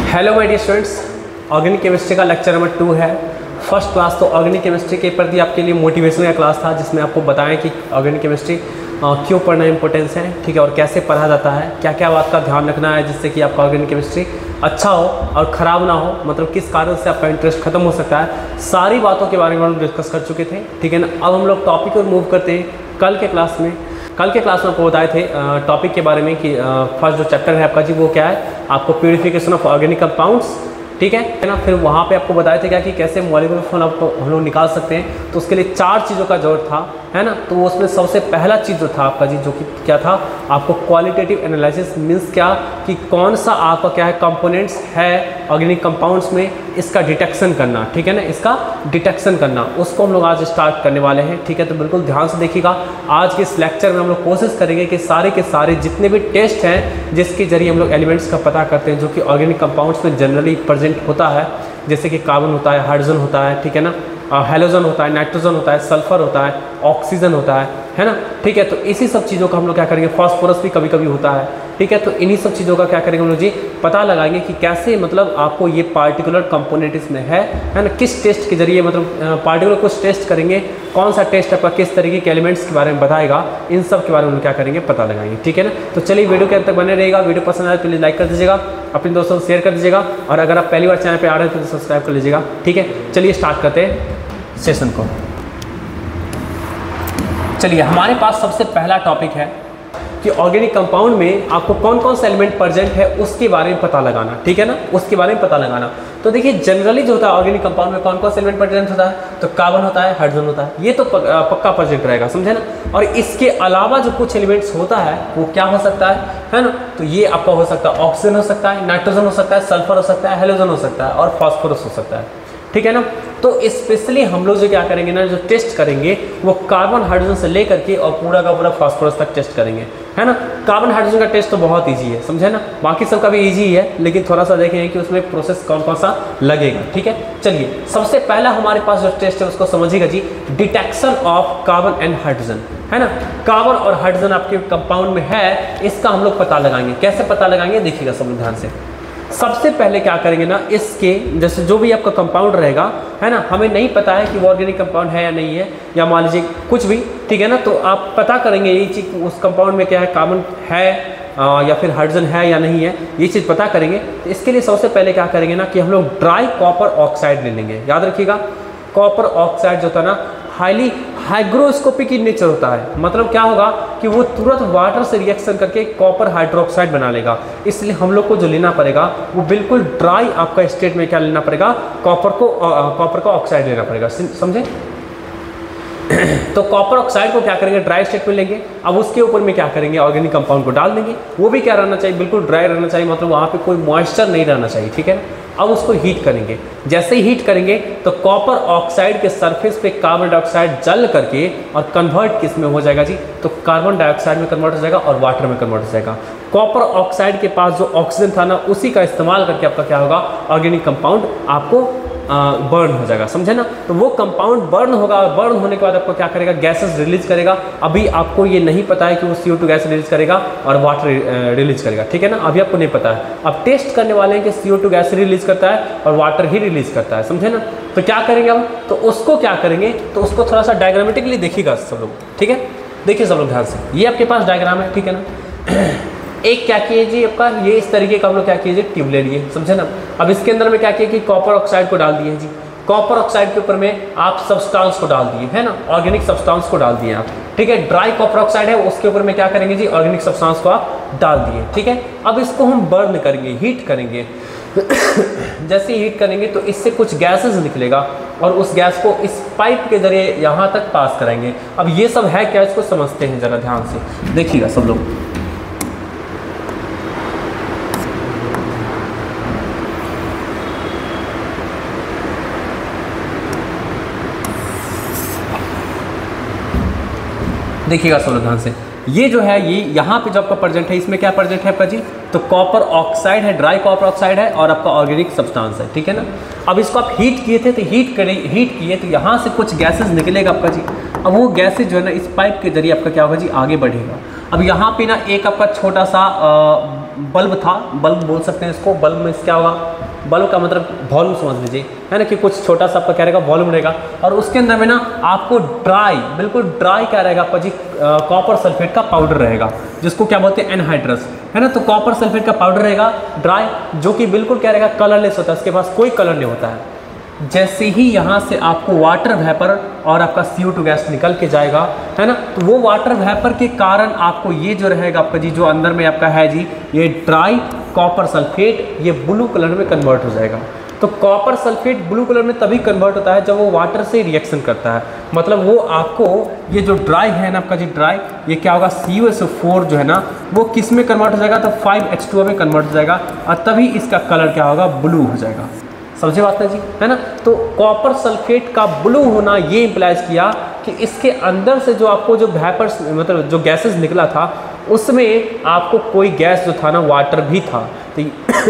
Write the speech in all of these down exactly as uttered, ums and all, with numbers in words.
Hello my dear students, organic chemistry का lecture number two है। First class तो organic chemistry के प्रति आपके लिए मोटिवेशन का क्लास था, जिसमें आपको बताएं कि ऑर्गेनिक केमिस्ट्री क्यों पढ़ना इंपॉर्टेंस है, ठीक है, और कैसे पढ़ा जाता है, क्या क्या बात का ध्यान रखना है जिससे कि आपका ऑर्गेनिक केमिस्ट्री अच्छा हो और ख़राब ना हो, मतलब किस कारण से आपका इंटरेस्ट खत्म हो सकता है। सारी बातों के बारे में हम डिस्कस कर चुके थे, ठीक है ना। अब हम लोग टॉपिक और मूव करते हैं कल के क्लास में। कल के क्लास में आपको बताए थे टॉपिक के बारे में कि फर्स्ट जो चैप्टर है आपका जी वो क्या है, आपको प्यूरिफिकेशन ऑफ ऑर्गेनिक कंपाउंड्स, ठीक है ना। फिर वहाँ पे आपको बताया था क्या कि कैसे मॉलिक्यूलर फॉर्मूला हम लोग निकाल सकते हैं, तो उसके लिए चार चीज़ों का जरूरत था, है ना। तो उसमें सबसे पहला चीज़ जो था आपका जी, जो कि क्या था, आपको क्वालिटेटिव एनालिसिस मीन्स क्या कि कौन सा आपका क्या है कंपोनेंट्स है ऑर्गेनिक कंपाउंड्स में, इसका डिटेक्शन करना, ठीक है ना, इसका डिटेक्शन करना, उसको हम लोग आज स्टार्ट करने वाले हैं, ठीक है। तो बिल्कुल ध्यान से देखिएगा। आज के इस लेक्चर में हम लोग कोशिश करेंगे कि सारे के सारे जितने भी टेस्ट हैं जिसके जरिए हम लोग एलिमेंट्स का पता करते हैं जो कि ऑर्गेनिक कंपाउंड्स में जनरली प्रेजेंट होता है, जैसे कि कार्बन होता है, हाइड्रोजन होता है, ठीक है ना, हेलोजन होता है, नाइट्रोजन होता है, सल्फर होता है, ऑक्सीजन होता है, है ना, ठीक है। तो इसी सब चीज़ों का हम लोग क्या करेंगे, फास्फोरस भी कभी कभी होता है, ठीक है। तो इन्हीं सब चीज़ों का क्या करेंगे हम लोग जी, पता लगाएंगे कि कैसे मतलब आपको ये पार्टिकुलर कंपोनेंट इसमें है, है ना, किस टेस्ट के जरिए, मतलब पार्टिकुलर कुछ टेस्ट करेंगे, कौन सा टेस्ट आपका किस तरीके के एलिमेंट्स के बारे में बताएगा, इन सब के बारे में हम क्या करेंगे, पता लगाएंगे, ठीक है ना। तो चलिए वीडियो के अंत तक बने रहेगा। वीडियो पसंद आए तो प्लीज़ लाइक कर दीजिएगा, अपने दोस्तों को शेयर कर दीजिएगा, और अगर आप पहली बार चैनल पर आ रहे हैं तो सब्सक्राइब कर लीजिएगा, ठीक है। चलिए स्टार्ट करते हैं सेशन को। चलिए हमारे पास सबसे पहला टॉपिक है कि ऑर्गेनिक कंपाउंड में आपको कौन कौन सा एलिमेंट प्रेजेंट है उसके बारे में पता लगाना, ठीक है ना, उसके बारे में पता लगाना। तो देखिए जनरली जो होता है ऑर्गेनिक कंपाउंड में कौन कौन सा एलिमेंट प्रेजेंट होता है, तो कार्बन होता है, हाइड्रोजन होता है, ये तो पक्का प्रेजेंट रहेगा, समझे ना। और इसके अलावा जो कुछ एलिमेंट्स होता है वो क्या हो सकता है, है ना, तो ये आपका हो सकता है ऑक्सीजन हो सकता है, नाइट्रोजन हो सकता है, सल्फर हो सकता है, हेलोजन हो सकता है, और फास्फोरस हो सकता है, ठीक है ना। तो स्पेशली हम लोग जो क्या करेंगे ना, जो टेस्ट करेंगे वो कार्बन हाइड्रोजन से लेकर के और पूरा का पूरा फास्फोरस तक टेस्ट करेंगे, है ना। कार्बन हाइड्रोजन का टेस्ट तो बहुत इजी है, समझे ना, बाकी सब का भी इजी ही है, लेकिन थोड़ा सा देखेंगे कि उसमें प्रोसेस कौन कौन सा लगेगा, ठीक है। चलिए सबसे पहला हमारे पास जो टेस्ट है उसको समझिएगा जी, detection of carbon and hydrogen, है ना। कार्बन और हाइड्रोजन आपके कंपाउंड में है, इसका हम लोग पता लगाएंगे। कैसे पता लगाएंगे देखिएगा सब ध्यान से। सबसे पहले क्या करेंगे ना, इसके जैसे जो भी आपका कंपाउंड रहेगा, है ना, हमें नहीं पता है कि वो ऑर्गेनिक कंपाउंड है या नहीं है, या मान लीजिए कुछ भी, ठीक है ना, तो आप पता करेंगे ये चीज़ उस कंपाउंड में क्या है, कार्बन है आ, या फिर हाइड्रोजन है या नहीं है, ये चीज़ पता करेंगे। तो इसके लिए सबसे पहले क्या करेंगे ना कि हम लोग ड्राई कॉपर ऑक्साइड ले लेंगे। याद रखिएगा, कॉपर ऑक्साइड जो था ना हाईली हाइग्रोस्कोपिक इन नेचर होता है, मतलब क्या होगा कि वो तुरंत वाटर से रिएक्शन करके कॉपर हाइड्रोक्साइड बना लेगा। इसलिए हम लोग को जो लेना पड़ेगा वो बिल्कुल ड्राई आपका स्टेट में क्या लेना पड़ेगा, कॉपर को कॉपर का ऑक्साइड लेना पड़ेगा, समझे। तो कॉपर ऑक्साइड को क्या करेंगे, ड्राई स्टेट में लेंगे। अब उसके ऊपर में क्या करेंगे, ऑर्गेनिक कंपाउंड को डाल देंगे। वो भी क्या रहना चाहिए, बिल्कुल ड्राई रहना चाहिए, मतलब वहाँ पे कोई मॉइस्चर नहीं रहना चाहिए, ठीक है। अब उसको हीट करेंगे। जैसे ही हीट करेंगे तो कॉपर ऑक्साइड के सरफेस पे कार्बन डाइऑक्साइड जल करके और कन्वर्ट किस में हो जाएगा जी, तो कार्बन डाइऑक्साइड में कन्वर्ट हो जाएगा और वाटर में कन्वर्ट हो जाएगा। कॉपर ऑक्साइड के पास जो ऑक्सीजन था ना, उसी का इस्तेमाल करके आपका क्या होगा, ऑर्गेनिक कंपाउंड आपको बर्न हो जाएगा, समझे ना। तो वो कंपाउंड बर्न होगा, और बर्न होने के बाद आपको क्या करेगा, गैसेस रिलीज करेगा। अभी आपको ये नहीं पता है कि वो C O two gas release करेगा और वाटर रिलीज करेगा, ठीक है ना, अभी आपको नहीं पता है। अब टेस्ट करने वाले हैं कि C O two gas release करता है और वाटर ही रिलीज करता है, समझे ना। तो क्या करेंगे हम, तो उसको क्या करेंगे, तो उसको थोड़ा सा डायग्रामेटिकली देखिएगा सब लोग, ठीक है। देखिए सब लोग ध्यान से, ये आपके पास डायग्राम है, ठीक है ना। एक क्या कीजिए आपका, ये इस तरीके का हम लोग क्या कीजिए, ट्यूब ले लिए, समझे ना। अब इसके अंदर में क्या किया कि कॉपर ऑक्साइड को डाल दिए जी। कॉपर ऑक्साइड के ऊपर में आप सब्सटेंस को डाल दिए, है ना, ऑर्गेनिक सब्सटेंस को डाल दिए आप, ठीक है। ड्राई कॉपर ऑक्साइड है, उसके ऊपर में क्या करेंगे जी, ऑर्गेनिक सब्सटेंस को आप डाल दिए, ठीक है। अब इसको हम बर्न करेंगे, हीट करेंगे। जैसे हीट करेंगे तो इससे कुछ गैसेस निकलेगा और उस गैस को इस पाइप के जरिए यहाँ तक पास कराएंगे। अब ये सब है क्या, इसको समझते हैं जरा ध्यान से, देखिएगा सब लोग। देखिएगा सब लोग ध्यान से, ये जो है, ये यहाँ पे जो आपका प्रेजेंट है, इसमें क्या प्रेजेंट है आपका जी, तो कॉपर ऑक्साइड है, ड्राई कॉपर ऑक्साइड है, और आपका ऑर्गेनिक सब्सटेंस है, ठीक है ना। अब इसको आप हीट किए थे, तो हीट करें हीट किए तो यहाँ से कुछ गैसेस निकलेगा आपका जी। अब वो गैसेस जो है ना इस पाइप के जरिए आपका क्या होगा जी, आगे बढ़ेगा। अब यहाँ पे ना एक आपका छोटा सा बल्ब था, बल्ब बोल सकते हैं इसको, बल्ब में क्या होगा, बल्ब का मतलब वॉल्यूम समझ लीजिए, है ना, कि कुछ छोटा सा आपका क्या रहेगा वॉल्यूम रहेगा, और उसके अंदर में ना आपको ड्राई, बिल्कुल ड्राई क्या रहेगा आपका जी, कॉपर सल्फेट का पाउडर रहेगा, जिसको क्या बोलते हैं एनहाइड्रस, है ना। तो कॉपर सल्फेट का पाउडर रहेगा ड्राई, जो कि बिल्कुल क्या रहेगा कलरलेस होता है, उसके पास कोई कलर नहीं होता है। जैसे ही यहाँ से आपको वाटर वेपर और आपका सी ओ टू गैस निकल के जाएगा, है ना, तो वो वाटर वेपर के कारण आपको ये जो रहेगा आपका जी, जो अंदर में आपका है जी, ये ड्राई कॉपर सल्फेट ये ब्लू कलर में कन्वर्ट हो जाएगा। तो कॉपर सल्फेट ब्लू कलर में तभी कन्वर्ट होता है जब वो वाटर से रिएक्शन करता है, मतलब वो आपको ये जो ड्राई है ना आपका जी, ड्राई ये क्या होगा, सी ओ एस ओ फोर जो है ना वो किस में कन्वर्ट हो जाएगा, तो फाइव एच टू ओ में कन्वर्ट हो जाएगा, और तभी इसका कलर क्या होगा, ब्लू हो जाएगा। समझे बात है जी, है ना। तो कॉपर सल्फेट का ब्लू होना ये इंप्लाइज किया कि इसके अंदर से जो आपको जो वेपर्स मतलब जो गैसेस निकला था उसमें आपको कोई गैस जो था ना वाटर भी था, तो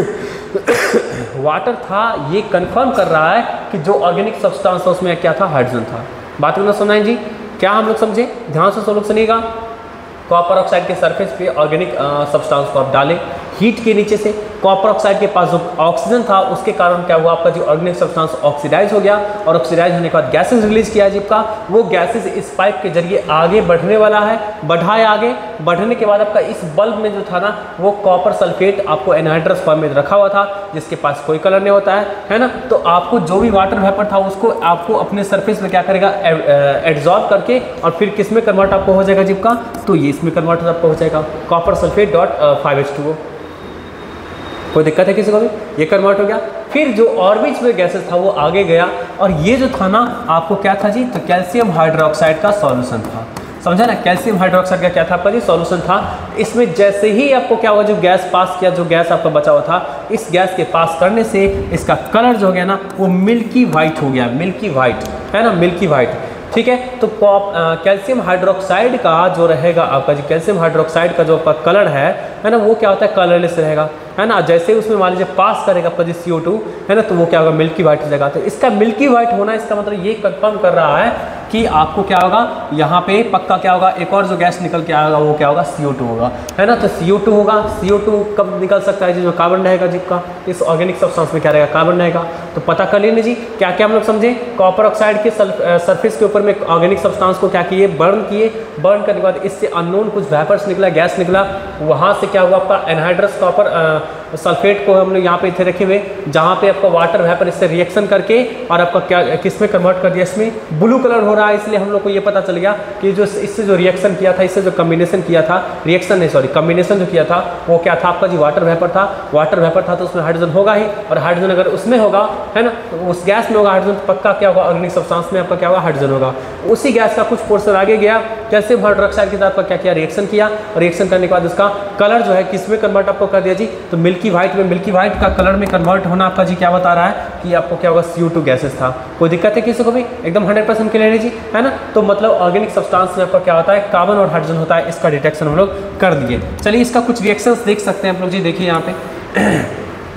वाटर था, ये कंफर्म कर रहा है कि जो ऑर्गेनिक सब्सटेंस था उसमें क्या था, हाइड्रोजन था। बात को सुनाएं जी, क्या हम लोग समझे, ध्यान से सब लोग सुनिएगा। कॉपर ऑक्साइड के सरफेस पे ऑर्गेनिक सब्सटेंस को आप डालें, हीट के नीचे से कॉपर ऑक्साइड के पास जो ऑक्सीजन था उसके कारण क्या हुआ, आपका जो ऑर्गेनिक सब्सटेंस ऑक्सीडाइज हो गया, और ऑक्सीडाइज होने के बाद गैसेस रिलीज किया जिसका वो गैसेस इस पाइप के जरिए आगे बढ़ने वाला है, बढ़ाए आगे बढ़ने के बाद आपका इस बल्ब में जो था ना वो कॉपर सल्फेट आपको एनहाइड्रस फॉर्म में रखा हुआ था, जिसके पास कोई कलर नहीं होता है, है ना। तो आपको जो भी वाटर वेपर था उसको आपको अपने सरफेस में क्या करेगा, एब्जॉर्ब करके, और फिर किस में कन्वर्ट आपको हो जाएगा जिसका, तो ये इसमें कन्वर्ट आपको हो जाएगा copper sulphate dot five H two O. कोई दिक्कत है किसी को भी, ये कन्वर्ट हो गया। फिर जो और भी इसमें गैसेस था वो आगे गया, और ये जो था ना आपको क्या था जी, तो कैल्शियम हाइड्रोक्साइड का सॉल्यूशन था, समझा ना। कैल्शियम हाइड्रोक्साइड का क्या था आपका जी, सॉल्यूशन था। इसमें जैसे ही आपको क्या हुआ, जो गैस पास किया, जो गैस आपका बचा हुआ था, इस गैस के पास करने से इसका कलर जो हो गया ना वो मिल्की वाइट हो गया, मिल्की वाइट, है ना, मिल्की वाइट, ठीक है। तो कैल्शियम हाइड्रोक्साइड का जो रहेगा आपका जी, कैल्शियम हाइड्रोक्साइड का जो आपका कलर है है ना, वो क्या होता है, कलरलेस रहेगा, है ना। जैसे उसमें मान लीजिए पास करेगा आपका जी सी ओ टू, है ना, तो वो क्या होगा, मिल्की वाइट हो जाएगा। तो इसका मिल्की वाइट होना, इसका मतलब ये कंफर्म कर रहा है कि आपको क्या होगा, यहाँ पे पक्का क्या होगा, एक और जो गैस निकल के आएगा वो क्या होगा, सी ओ टू होगा, है ना। तो सी ओ टू होगा, सी ओ टू कब निकल सकता है जी, जो कार्बन रहेगा जिसका इस ऑर्गेनिक सब्सटेंस में क्या रहेगा, कार्बन रहेगा। तो पता कर लेंगे जी क्या क्या हम लोग समझे, कॉपर ऑक्साइड के सरफेस के ऊपर में ऑर्गेनिक सब्सटेंस को क्या किए, बर्न किए, बर्न करने के बाद इससे अननोन कुछ वेपर्स निकला, गैस निकला, वहाँ से क्या हुआ आपका एनहाइड्रस कॉपर सल्फेट को हम लोग यहाँ पे थे रखे हुए, जहाँ पे आपका वाटर वेपर इससे रिएक्शन करके और आपका क्या किस में कन्वर्ट कर दिया, इसमें ब्लू कलर हो रहा है। इसलिए हम लोग को ये पता चल गया कि जो इससे जो रिएक्शन किया था, इससे जो कम्बिनेशन किया था, रिएक्शन नहीं सॉरी कम्बिनेशन जो किया था वो क्या था आपका जी, वाटर वेपर था। वाटर वेपर था तो उसमें हाइड्रोजन होगा ही, और हाइड्रोजन अगर उसमें होगा, है ना, तो उस गैस में होगा हाइड्रोजन, पक्का क्या होगा, ऑर्गेनिक सब्सटेंस में आपका क्या होगा, हाइड्रोजन होगा। उसी गैस का कुछ पोर्शन आगे गया, कैल्शियम हाइड्रोक्साइड के साथ आपका क्या किया, रिएक्शन किया, और रिएक्शन करने के बाद उसका कलर जो है किस में कन्वर्ट आपको कर दिया जी, तो मिल्की वाइट में। मिल्की वाइट का कलर में कन्वर्ट होना आपका जी क्या बता रहा है कि आपको क्या होगा, सी ओ टू गैसेस था। कोई दिक्कत है किसी को भी, एकदम हंड्रेड परसेंट क्लियर है जी, है ना। तो मतलब ऑर्गेनिक सब्सटेंस में आपका क्या होता है, कार्बन और हाइड्रोजन होता है, इसका डिटेक्शन हम लोग कर दिए। चलिए इसका कुछ रिएक्शंस देख सकते हैं आप लोग जी, देखिए यहाँ पे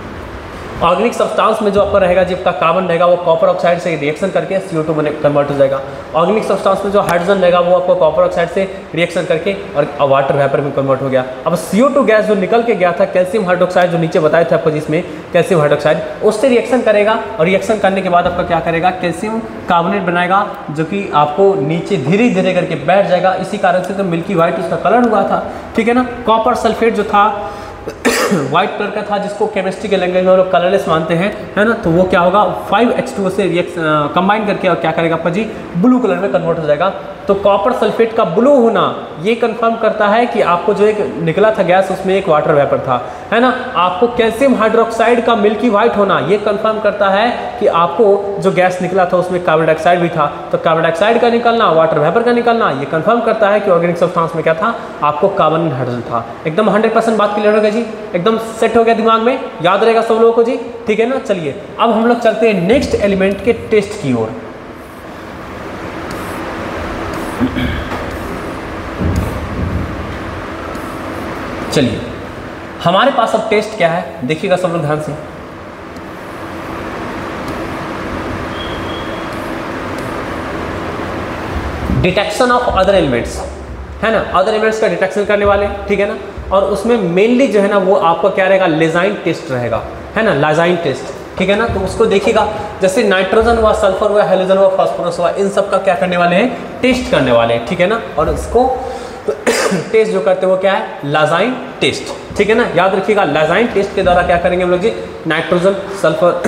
ऑर्गेनिक सब्सटेंस में जो आपका रहेगा जी, आपका कार्बन रहेगा वो कॉपर ऑक्साइड से रिएक्शन करके सी ओ टू में कन्वर्ट हो जाएगा। ऑर्गेनिक सब्सटेंस में जो हाइड्रोजन रहेगा वो आपको कॉपर ऑक्साइड से रिएक्शन करके और वाटर वेपर में कन्वर्ट हो गया। अब सी ओ टू गैस जो निकल के गया था, कैल्शियम हाइड्रोक्साइड जो नीचे बताए थे आपको जिसमें कैल्शियम हाइड्रोक्साइड, उससे रिएक्शन करेगा, और रिएक्शन करने के बाद आपका क्या करेगा, कैल्शियम कार्बोनेट बनाएगा, जो कि आपको नीचे धीरे धीरे करके बैठ जाएगा। इसी कारण से तो मिल्की वाइट उसका कलर हुआ था, ठीक है ना। कॉपर सल्फेट जो था व्हाइट कलर का था, जिसको केमिस्ट्री के लैंग्वेज में हम लोग कलरलेस मानते हैं, है ना। तो वो क्या होगा, फाइव एच टू ओ से रिएक्शन कंबाइन करके और क्या करेगा आपका जी, ब्लू कलर में कन्वर्ट हो जाएगा। तो कॉपर सल्फेट का ब्लू होना ये कंफर्म करता है कि आपको जो एक निकला था गैस उसमें एक वाटर वेपर था, है ना। आपको कैल्शियम हाइड्रोक्साइड का मिल्की वाइट होना ये कंफर्म करता है कि आपको जो गैस निकला था उसमें कार्बन डाइऑक्साइड भी था। तो कार्बन डाइऑक्साइड का निकलना, वाटर वेपर का निकलना ये कंफर्म करता है कि ऑर्गेनिक सब्सटेंस में क्या था, आपको कार्बन हाइड्रोजन था। एकदम हंड्रेड परसेंट बात क्लियर हो गया जी, एकदम सेट हो गया दिमाग में, याद रहेगा सब लोगों को जी, ठीक है ना। चलिए अब हम लोग चलते हैं नेक्स्ट एलिमेंट के टेस्ट की ओर। चलिए हमारे पास अब टेस्ट क्या है, देखिएगा सब लोग ध्यान से। डिटेक्शन ऑफ अदर एलिमेंट्स, है ना, अदर एलिमेंट्स का डिटेक्शन करने वाले, ठीक है ना। और उसमें मेनली जो है ना वो आपका क्या रहेगा, लेजाइन टेस्ट रहेगा, है ना, लेजाइन टेस्ट, ठीक है ना। तो उसको देखिएगा, जैसे नाइट्रोजन हुआ, सल्फर हुआ, हेलोजन हुआ, फास्फोरस हुआ, इन सब का क्या करने वाले हैं, टेस्ट करने वाले हैं, ठीक है ना। और इसको टेस्ट जो करते हैं वो क्या है, लेजाइन टेस्ट, ठीक है ना। याद रखिएगा, लेजाइन टेस्ट के द्वारा क्या करेंगे हम लोग जी, नाइट्रोजन, सल्फर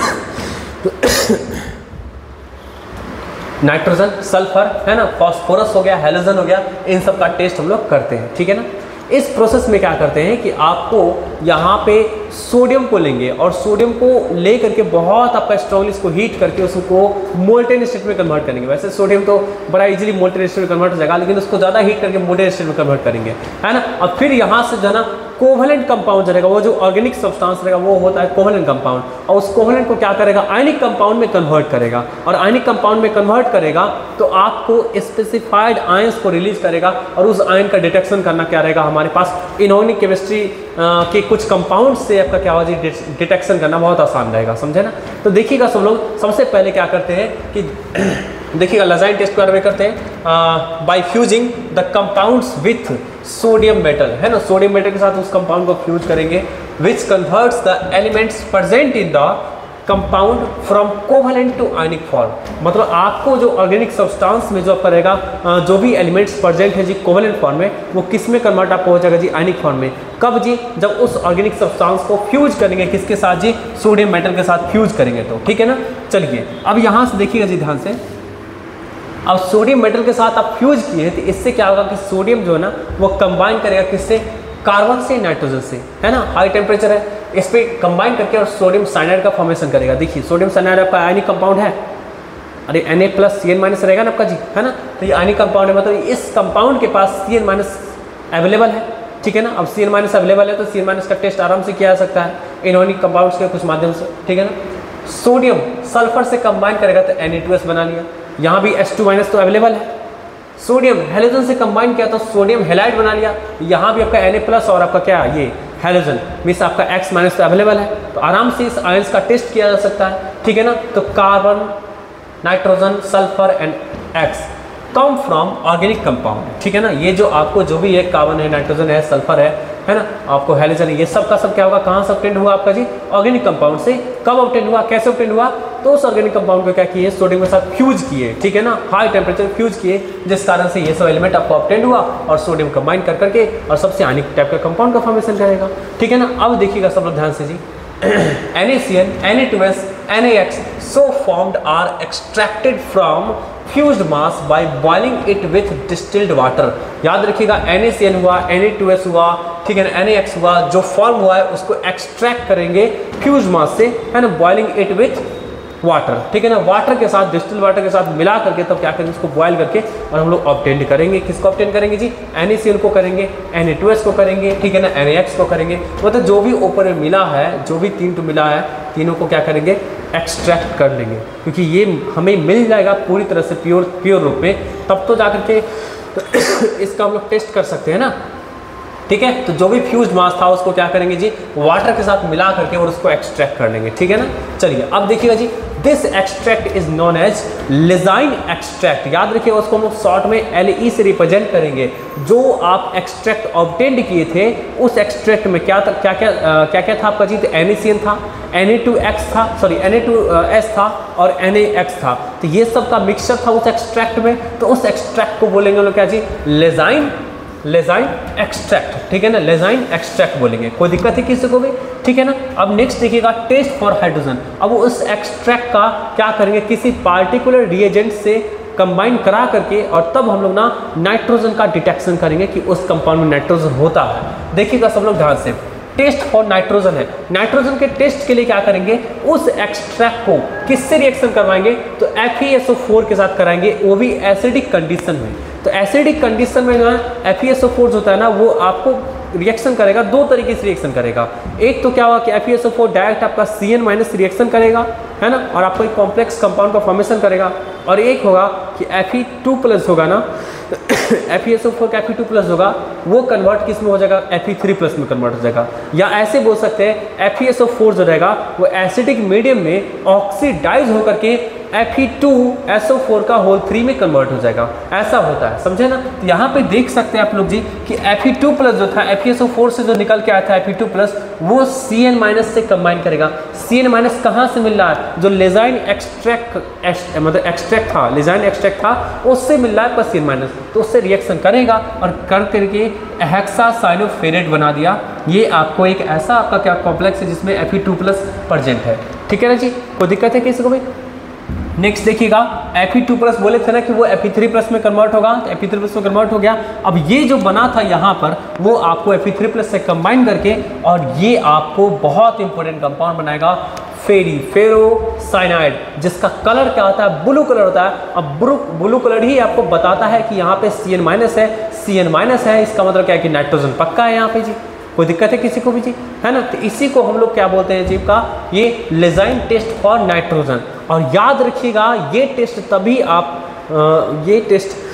नाइट्रोजन, सल्फर, है ना, फास्फोरस हो गया, हेलोजन हो गया, इन सब का टेस्ट हम लोग करते हैं, ठीक है ना। इस प्रोसेस में क्या करते हैं कि आपको यहाँ पे सोडियम को लेंगे और सोडियम को ले करके बहुत आपका स्ट्रांगली इसको हीट करके उसको मोल्टेन स्टेट में कन्वर्ट करेंगे। वैसे सोडियम तो बड़ा इजीली मोल्टेन स्टेट में कन्वर्ट हो जाएगा, लेकिन उसको ज़्यादा हीट करके मोल्टेन स्टेट में कन्वर्ट करेंगे, है ना। और फिर यहाँ से जो है ना कोवेलेंट कंपाउंड रहेगा, वो जो ऑर्गेनिक सब्सटेंस रहेगा वो होता है कोवेलेंट कंपाउंड, और उस कोवेलेंट को क्या करेगा, आयनिक कंपाउंड में कन्वर्ट करेगा, और आयनिक कंपाउंड में कन्वर्ट करेगा तो आपको स्पेसिफाइड आयंस को रिलीज करेगा, और उस आयन का डिटेक्शन करना क्या रहेगा हमारे पास, इनऑर्गेनिक केमिस्ट्री के कुछ कंपाउंड से आपका क्या होगा जी, डिटेक्शन करना बहुत आसान रहेगा, समझे ना। तो देखिएगा सब लोग, सबसे पहले क्या करते हैं कि देखिएगा लेजाइन टेस्ट के बारे में करते हैं, by fusing the compounds with sodium metal, है ना, सोडियम मेटल के साथ उस कंपाउंड को फ्यूज करेंगे, which converts the elements present in the compound from covalent to ionic form. मतलब आपको जो ऑर्गेनिक सब्सटेंस में जो आपका रहेगा, जो भी एलिमेंट्स प्रेजेंट है जी कोवेलेंट फॉर्म में, वो किस में कन्वर्ट आपको हो जाएगा जी, आयनिक फॉर्म में। कब जी, जब उस ऑर्गेनिक सब्सटेंस को फ्यूज करेंगे, किसके साथ जी, सोडियम मेटल के साथ फ्यूज करेंगे, तो ठीक है ना। चलिए अब यहाँ से देखिएगा जी ध्यान से, अब सोडियम मेटल के साथ आप फ्यूज किए तो इससे क्या होगा कि सोडियम जो है ना वो कंबाइन करेगा किससे, कार्बन से, नाइट्रोजन से, है ना, हाई टेम्परेचर है, इस पर कंबाइन करके और सोडियम साइनाइड का फॉर्मेशन करेगा। देखिए सोडियम साइनाइड आपका आयनिक कंपाउंड है, अरे N A plus C N minus रहेगा ना आपका जी, है ना। तो ये आयनिक कंपाउंड है, मतलब इस कंपाउंड के पास सी एन माइनस अवेलेबल है, ठीक है ना। अब सी एन माइनस अवेलेबल है तो सी एन माइनस का टेस्ट आराम से किया जा सकता है इनऑर्गेनिक कंपाउंड्स के कुछ माध्यम से, ठीक है ना। सोडियम सल्फर से कंबाइन करेगा तो एन ए टू एस बना लिया, यहाँ भी एच टू माइनस तो अवेलेबल है। सोडियम हेलोजन से कंबाइन किया तो सोडियम हेलाइड बना लिया, यहाँ भी आपका एन ए प्लस और आपका क्या ये हेलोजन मीन्स आपका एक्स माइनस तो अवेलेबल है, तो आराम से इस आयंस का टेस्ट किया जा सकता है, ठीक है ना। तो carbon, nitrogen, sulphur and X come from organic compound, ठीक है ना। ये जो आपको जो भी है, कार्बन है, नाइट्रोजन है, सल्फर है, है ना, आपको हेलोजन है, ये सब का सब क्या होगा, कहाँ से ऑब्टेन हुआ आपका जी, ऑर्गेनिक कंपाउंड से। कब ऑब्टेन हुआ, कैसे ऑब्टेन हुआ, तो उस ऑर्गेनिक कंपाउंड को क्या किए, सोडियम के साथ फ्यूज किए, ठीक है ना, हाई टेम्परेचर फ्यूज किए, जिस कारण से ये सब एलिमेंट आपको ऑब्टेन हुआ और सोडियम कंबाइन कर करके और सबसे आयनिक टाइप का कंपाउंड का फॉर्मेशन करेगा, ठीक है ना। अब देखिएगा सब लोग ध्यान से जी, NaCN, Na two S, NaX so formed are extracted from fused mass by boiling it with distilled water। याद रखिएगा NaCN हुआ, Na टू एस हुआ, ठीक है ना, NaX हुआ, जो फॉर्म हुआ है उसको एक्सट्रैक्ट करेंगे फ्यूज मास से, है ना, बॉइलिंग इट विथ वाटर, ठीक है ना, वाटर के साथ, डिस्टिल वाटर के साथ मिला करके तब क्या करेंगे, उसको बॉयल करके और हम लोग ऑब्टेन करेंगे। किसको ऑब्टेन करेंगे जी, NaCN को करेंगे, Na टू एस को करेंगे, ठीक है ना, NaX को करेंगे। मतलब जो भी ऊपर में मिला है, जो भी तीन तो मिला है, तीनों को क्या करेंगे, एक्सट्रैक्ट कर लेंगे, क्योंकि ये हमें मिल जाएगा पूरी तरह से प्योर प्योर रूप में, तब तो जा करके इसका हम लोग टेस्ट कर सकते हैं ना, ठीक है। तो जो भी फ्यूज मास था उसको क्या करेंगे जी, वाटर के साथ मिला करके और उसको एक्सट्रैक्ट कर लेंगे, ठीक है ना। चलिए अब देखिएगा जी, this extract is known as Lassaigne extract. याद रखिए उसको हम लोग शॉर्ट में एल ई से रिप्रेजेंट करेंगे। जो आप एक्सट्रैक्ट ऑब्टेंड किए थे उस एक्सट्रैक्ट में क्या था, क्या क्या आ, क्या क्या था आपका जी, तो NaCN था, Na टू एक्स था, सॉरी Na टू एस था और NaX था, तो ये सब का मिक्सचर था उस एक्सट्रैक्ट में। तो उस एक्सट्रैक्ट को बोलेंगे हम लोग क्या जी, लेजाइन लेजाइन एक्सट्रैक्ट, ठीक है ना, लेजाइन एक्सट्रैक्ट बोलेंगे, कोई दिक्कत है किसी को भी, ठीक है ना। अब नेक्स्ट देखिएगा, टेस्ट फॉर हाइड्रोजन। अब उस एक्सट्रैक्ट का क्या करेंगे, किसी पार्टिकुलर रिएजेंट से कंबाइन करा करके और तब हम लोग ना नाइट्रोजन का डिटेक्शन करेंगे कि उस कंपाउंड में नाइट्रोजन होता है। देखिएगा सब लोग ध्यान से, टेस्ट फॉर नाइट्रोजन है, नाइट्रोजन के टेस्ट के लिए क्या करेंगे, उस एक्सट्रैक्ट को किससे रिएक्शन करवाएंगे, तो F E S O four के साथ कराएंगे, वो भी एसिडिक कंडीशन में। तो एसिडिक कंडीशन में जो है F E S O four होता है ना, वो आपको रिएक्शन करेगा, दो तरीके से रिएक्शन करेगा। एक तो क्या होगा कि F E S O four direct आपका सी एन माइनस रिएक्शन करेगा, है ना, और आपको एक कॉम्प्लेक्स कंपाउंड का फॉर्मेशन करेगा। और एक होगा कि एफ ई टू प्लस होगा ना, F E S O four का एफ ई टू प्लस होगा, वो कन्वर्ट किस में हो जाएगा, एफ ई थ्री प्लस में कन्वर्ट हो जाएगा। या ऐसे बोल सकते हैं F E S O four जो रहेगा वो एसिडिक मीडियम में ऑक्सीडाइज होकर के F E two S O four का होल थ्री में कन्वर्ट हो जाएगा, ऐसा होता है, समझे ना। तो यहाँ पे देख सकते हैं आप लोग जी कि एफ ई टू प्लस जो था F E S O four से जो निकल के आया था एफ ई टू प्लस, वो सी एन माइनस से कंबाइन करेगा। सी एन माइनस कहाँ से मिल रहा है, जो लेजाइन एक्सट्रैक्ट मतलब एक्सट्रैक्ट था, लेजाइन एक्सट्रैक्ट था, उससे मिल रहा है प्लस सी एन माइनस, तो उससे रिएक्शन करेगा और कर करके हेक्सासाइनोफेरेट बना दिया। ये आपको एक ऐसा आपका क्या कॉम्प्लेक्स है जिसमें F E two plus present है, ठीक है ना जी। कोई दिक्कत है किसी को भी? नेक्स्ट देखिएगा, एफ ई टू प्लस बोले थे ना कि वो एफ ई थ्री प्लस में कन्वर्ट होगा, तो एफ ई थ्री प्लस में कन्वर्ट हो गया। अब ये जो बना था यहाँ पर वो आपको एफ ई थ्री प्लस से कंबाइन करके और ये आपको बहुत इंपॉर्टेंट कंपाउंड बनाएगा फेरी फेरोसाइनाइड, जिसका कलर क्या होता है, ब्लू कलर होता है। अब ब्लू ब्लू कलर ही आपको बताता है कि यहाँ पे सी एन माइनस है, सी एन माइनस है, इसका मतलब क्या है कि नाइट्रोजन पक्का है यहाँ पे जी। कोई दिक्कत है किसी को भी जी, है ना। तो इसी को हम लोग क्या बोलते हैं जी का, ये लेजाइन टेस्ट फॉर नाइट्रोजन। और याद रखिएगा ये टेस्ट तभी आप आ, ये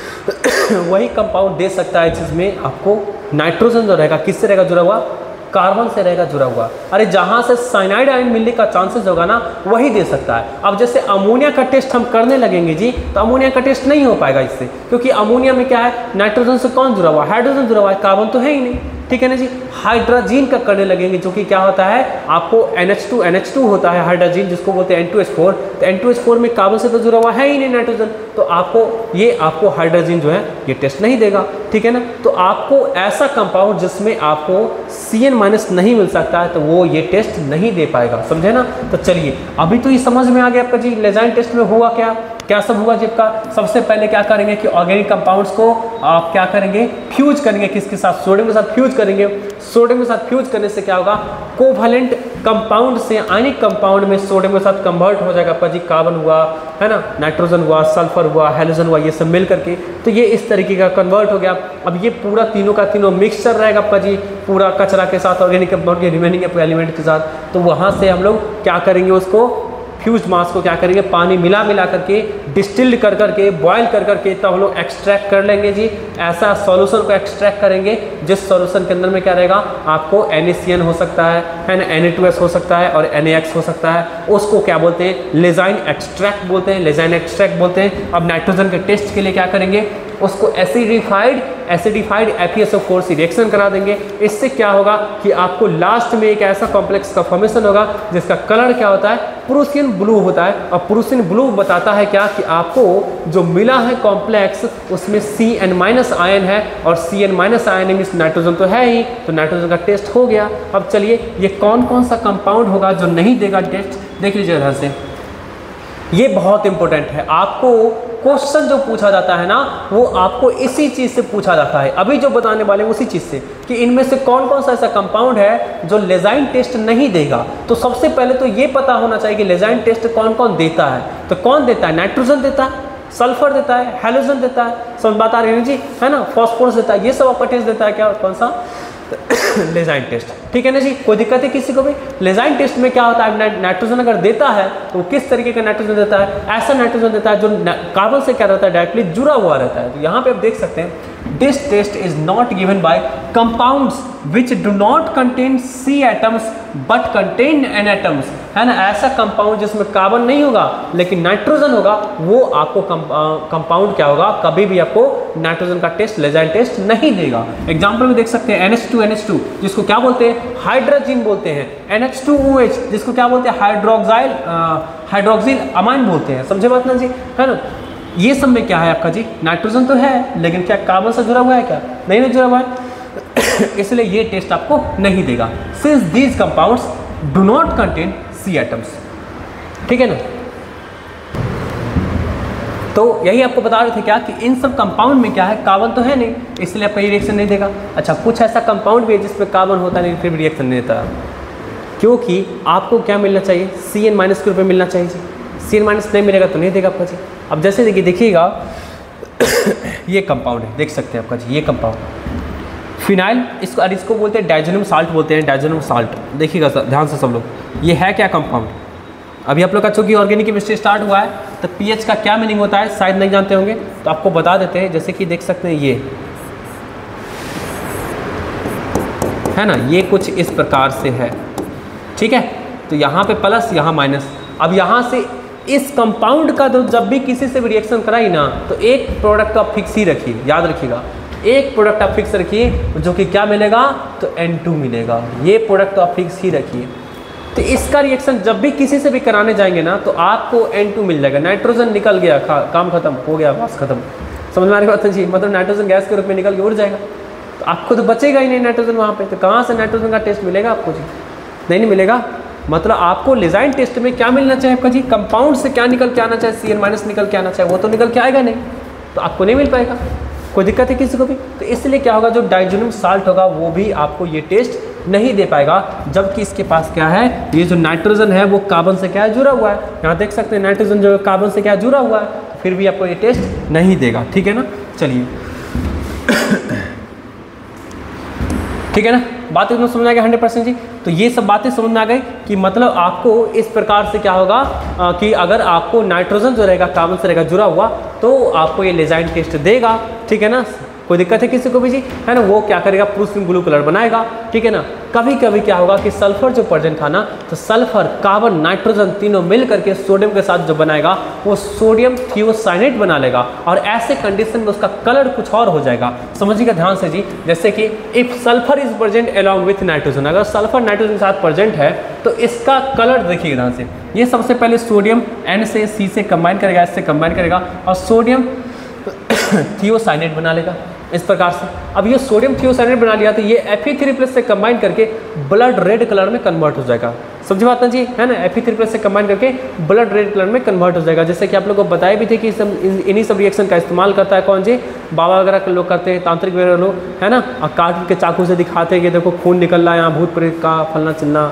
टेस्ट वही कंपाउंड दे सकता है जिसमें आपको नाइट्रोजन जो रहेगा किससे रहेगा जुड़ा हुआ, कार्बन से रहेगा जुड़ा हुआ। अरे जहाँ से साइनाइड आयन मिलने का चांसेस होगा ना वही दे सकता है। अब जैसे अमोनिया का टेस्ट हम करने लगेंगे जी, तो अमोनिया का टेस्ट नहीं हो पाएगा इससे, क्योंकि अमोनिया में क्या है, नाइट्रोजन से कौन जुड़ा हुआ है, हाइड्रोजन जुड़ा हुआ है, कार्बन तो है ही नहीं, ठीक है ना जी। हाइड्रोजन का करने लगेंगे जो कि क्या होता है, आपको N H two N H two होता है हाइड्रोजन, जिसको बोलते हैं एन टू एच फोर। तो एन टू एच फोर में कार्बन से तो जुड़ा हुआ है ही नहीं नाइट्रोजन, तो आपको ये आपको हाइड्रोजन जो है ये टेस्ट नहीं देगा, ठीक है ना। तो आपको ऐसा कंपाउंड जिसमें आपको सी एन माइनस नहीं मिल सकता है तो वो ये टेस्ट नहीं दे पाएगा, समझे ना। तो चलिए अभी तो ये समझ में आ गया आपका जी लेजाइन टेस्ट में हुआ क्या क्या सब हुआ जी आपका। सबसे पहले क्या करेंगे कि ऑर्गेनिक कंपाउंड्स को आप क्या करेंगे, फ्यूज करेंगे, किसके साथ, सोडियम के साथ फ्यूज करेंगे। सोडियम के साथ फ्यूज करने से क्या होगा, कोवैलेंट कंपाउंड से आयनिक कंपाउंड में सोडियम के साथ कन्वर्ट हो जाएगा आपका जी, कार्बन हुआ है ना, नाइट्रोजन हुआ, सल्फर हुआ, हेलोजन हुआ, ये सब मिल करके तो ये इस तरीके का कन्वर्ट हो गया। अब ये पूरा तीनों का तीनों मिक्सचर रहेगा आपका जी, पूरा कचरा के साथ ऑर्गेनिक कंपाउंड के रिमेनिंग एलिमेंट के साथ। तो वहाँ से हम लोग क्या करेंगे, उसको फ्यूज मास को क्या करेंगे, पानी मिला मिला करके डिस्टिल्ड कर करके बॉयल कर करके तब हम लोग एक्सट्रैक्ट कर लेंगे जी। ऐसा सॉल्यूशन को एक्सट्रैक्ट करेंगे जिस सॉल्यूशन के अंदर में क्या रहेगा, आपको एन ए सी एन हो सकता है है ना, एन ए टू एस हो सकता है और एन ए एक्स हो सकता है। उसको क्या बोलते हैं, लेजाइन एक्सट्रैक्ट बोलते हैं, लेजाइन एक्सट्रैक्ट बोलते हैं। अब नाइट्रोजन के टेस्ट के लिए क्या करेंगे, उसको acidified acidified F E S O four से रिएक्शन करा देंगे। इससे क्या होगा कि आपको लास्ट में एक ऐसा कॉम्प्लेक्स का फॉर्मेशन होगा जिसका कलर क्या होता है, प्रूसियन ब्लू होता है। और प्रूसियन ब्लू बताता है क्या कि आपको जो मिला है कॉम्प्लेक्स उसमें सी एन माइनस आयन है, और सी एन माइनस आयन में नाइट्रोजन तो है ही, तो नाइट्रोजन का टेस्ट हो गया। अब चलिए ये कौन कौन सा कंपाउंड होगा जो नहीं देगा टेस्ट, देख लीजिए ध्यान से, ये बहुत इंपॉर्टेंट है। आपको क्वेश्चन जो पूछा जाता है ना वो आपको इसी चीज़ से पूछा जाता है, अभी जो बताने वाले हैं उसी चीज़ से, कि इनमें से कौन कौन सा ऐसा कंपाउंड है जो लेजाइन टेस्ट नहीं देगा। तो सबसे पहले तो ये पता होना चाहिए कि लेजाइन टेस्ट कौन कौन देता है। तो कौन देता है, नाइट्रोजन देता है, सल्फर देता है, हेलोजन देता है, समझ बात आ रही है जी, है ना, फॉस्फोरस देता है, ये सब आपका टेस्ट देता है क्या, कौन सा लेजाइन टेस्ट, ठीक है ना जी। कोई दिक्कत है किसी को भी? लेजाइन टेस्ट में क्या होता है, नाइट्रोजन अगर देता है तो किस तरीके का नाइट्रोजन देता है, ऐसा नाइट्रोजन देता है जो कार्बन से क्या रहता है, डायरेक्टली जुड़ा हुआ रहता है। तो यहाँ पे आप देख सकते हैं this test is not given by compounds which do not contain C atoms but contain N atoms, है ना। ऐसा कंपाउंड जिसमें कार्बन नहीं होगा लेकिन नाइट्रोजन होगा, वो आपको कंपाउंड क्या होगा, कभी भी आपको नाइट्रोजन का टेस्ट लेजाइन टेस्ट नहीं देगा। एग्जांपल में देख सकते हैं N H two N H two जिसको क्या बोलते हैं, हाइड्रोजन बोलते हैं, N H two O H जिसको क्या बोलते हैं, हाइड्रोक्साइल हाइड्रोक्सिल अमाइन बोलते हैं, समझे बात ना जी, है ना। ये सब में क्या है आपका जी, नाइट्रोजन तो है लेकिन क्या कार्बन से जुड़ा हुआ है, क्या नहीं नहीं जुड़ा हुआ है इसलिए ये टेस्ट आपको नहीं देगा, since these compounds do not contain C atoms, ठीक है ना। तो यही आपको बता रहे थे क्या कि इन सब कंपाउंड में क्या है, कार्बन तो है नहीं, इसलिए आपका ये रिएक्शन नहीं देगा। अच्छा, कुछ ऐसा कंपाउंड भी है जिसमें कार्बन होता नहीं फिर भी रिएक्शन नहीं देता, क्योंकि आपको क्या मिलना चाहिए, सी एन माइनस के रूप में मिलना चाहिए जी। सी एन माइनस नहीं मिलेगा तो नहीं देगा आपका जी। अब जैसे देखिए देखिएगा ये कंपाउंड है, देख सकते हैं आपका जी, ये कंपाउंड फिनाइल, इसको और इसको बोलते हैं डाइजेनियम साल्ट बोलते हैं, डाइजेनियम साल्ट। देखिएगा ध्यान से सब लोग, ये है क्या कंपाउंड। अभी आप लोग का चूँकि ऑर्गेनिक केमिस्ट्री स्टार्ट हुआ है तो पीएच का क्या मीनिंग होता है शायद नहीं जानते होंगे, तो आपको बता देते हैं। जैसे कि देख सकते हैं ये है ना, ये कुछ इस प्रकार से है, ठीक है। तो यहाँ पे प्लस, यहाँ माइनस। अब यहाँ से इस कंपाउंड का तो जब भी किसी से भी रिएक्शन कराई ना तो एक प्रोडक्ट आप फिक्स ही रखिए, याद रखिएगा, एक प्रोडक्ट आप फिक्स रखिए जो कि क्या मिलेगा, तो एन टू मिलेगा। ये प्रोडक्ट तो आप फिक्स ही रखिए। तो इसका रिएक्शन जब भी किसी से भी कराने जाएंगे ना तो आपको एन टू मिल जाएगा। नाइट्रोजन निकल गया, काम खत्म हो गया, बस खत्म। समझ में आ रही बात है जी, मतलब नाइट्रोजन गैस के रूप में निकल के उड़ जाएगा, तो आपको तो बचेगा ही नहीं नाइट्रोजन वहाँ पे। तो कहाँ से नाइट्रोजन का टेस्ट मिलेगा आपको जी? नहीं नहीं मिलेगा। मतलब आपको लिजाइन टेस्ट में क्या मिलना चाहिए आपका जी, कंपाउंड से क्या निकल के आना चाहिए, सी एन माइनस निकल के आना चाहिए, वो तो निकल के आएगा नहीं, तो आपको नहीं मिल पाएगा। कोई दिक्कत है किसी को भी? तो इसलिए क्या होगा, जो डाइजोनियम साल्ट होगा वो भी आपको ये टेस्ट नहीं दे पाएगा, जबकि इसके पास क्या है, ये जो नाइट्रोजन है वो कार्बन से क्या है, जुड़ा हुआ है। यहाँ देख सकते हैं नाइट्रोजन जो कार्बन से क्या है, जुड़ा हुआ है, फिर भी आपको ये टेस्ट नहीं देगा। ठीक है ना, चलिए ठीक है ना, बात एकदम समझ आ गई हंड्रेड परसेंट जी। तो ये सब बातें समझ में आ गई कि मतलब आपको इस प्रकार से क्या होगा आ, कि अगर आपको नाइट्रोजन जो रहेगा कार्बन से रहेगा जुड़ा हुआ तो आपको ये लिजाइन टेस्ट देगा। ठीक है ना, कोई दिक्कत है किसी को भी जी, है ना, वो क्या करेगा, प्रूसिन ब्लू कलर बनाएगा। ठीक है ना, कभी कभी क्या होगा कि सल्फर जो प्रेजेंट था ना, तो सल्फर कार्बन नाइट्रोजन तीनों मिल करके सोडियम के साथ जो बनाएगा वो सोडियम थियोसाइनेट बना लेगा, और ऐसे कंडीशन में उसका कलर कुछ और हो जाएगा। समझिएगा ध्यान से जी, जैसे कि if sulphur is present along with nitrogen, अगर सल्फर नाइट्रोजन के साथ प्रेजेंट है तो इसका कलर देखिए ध्यान से, ये सबसे पहले सोडियम एन से सी से कंबाइन करेगा, इससे कंबाइन करेगा और सोडियम थियोसाइनेट बना लेगा इस प्रकार से। अब ये सोडियम थियोसाइनेट बना लिया तो ये एफ ई थ्री प्लस से कंबाइन करके ब्लड रेड कलर में कन्वर्ट हो जाएगा। समझ बात ना जी, है ना, एफ ई थ्री प्लस से कंबाइन करके ब्लड रेड कलर में कन्वर्ट हो जाएगा। जैसे कि आप लोगों को बताए भी थे कि सब इन्हीं सब रिएक्शन का इस्तेमाल करता है कौन जी, बाबा वगैरह के लोग करते हैं, तांत्रिक वगैरह लोग, है ना, और काट के चाकू से दिखाते हैं कि देखो खून निकल रहा है यहाँ, भूत प्रेत का फलना चिलना।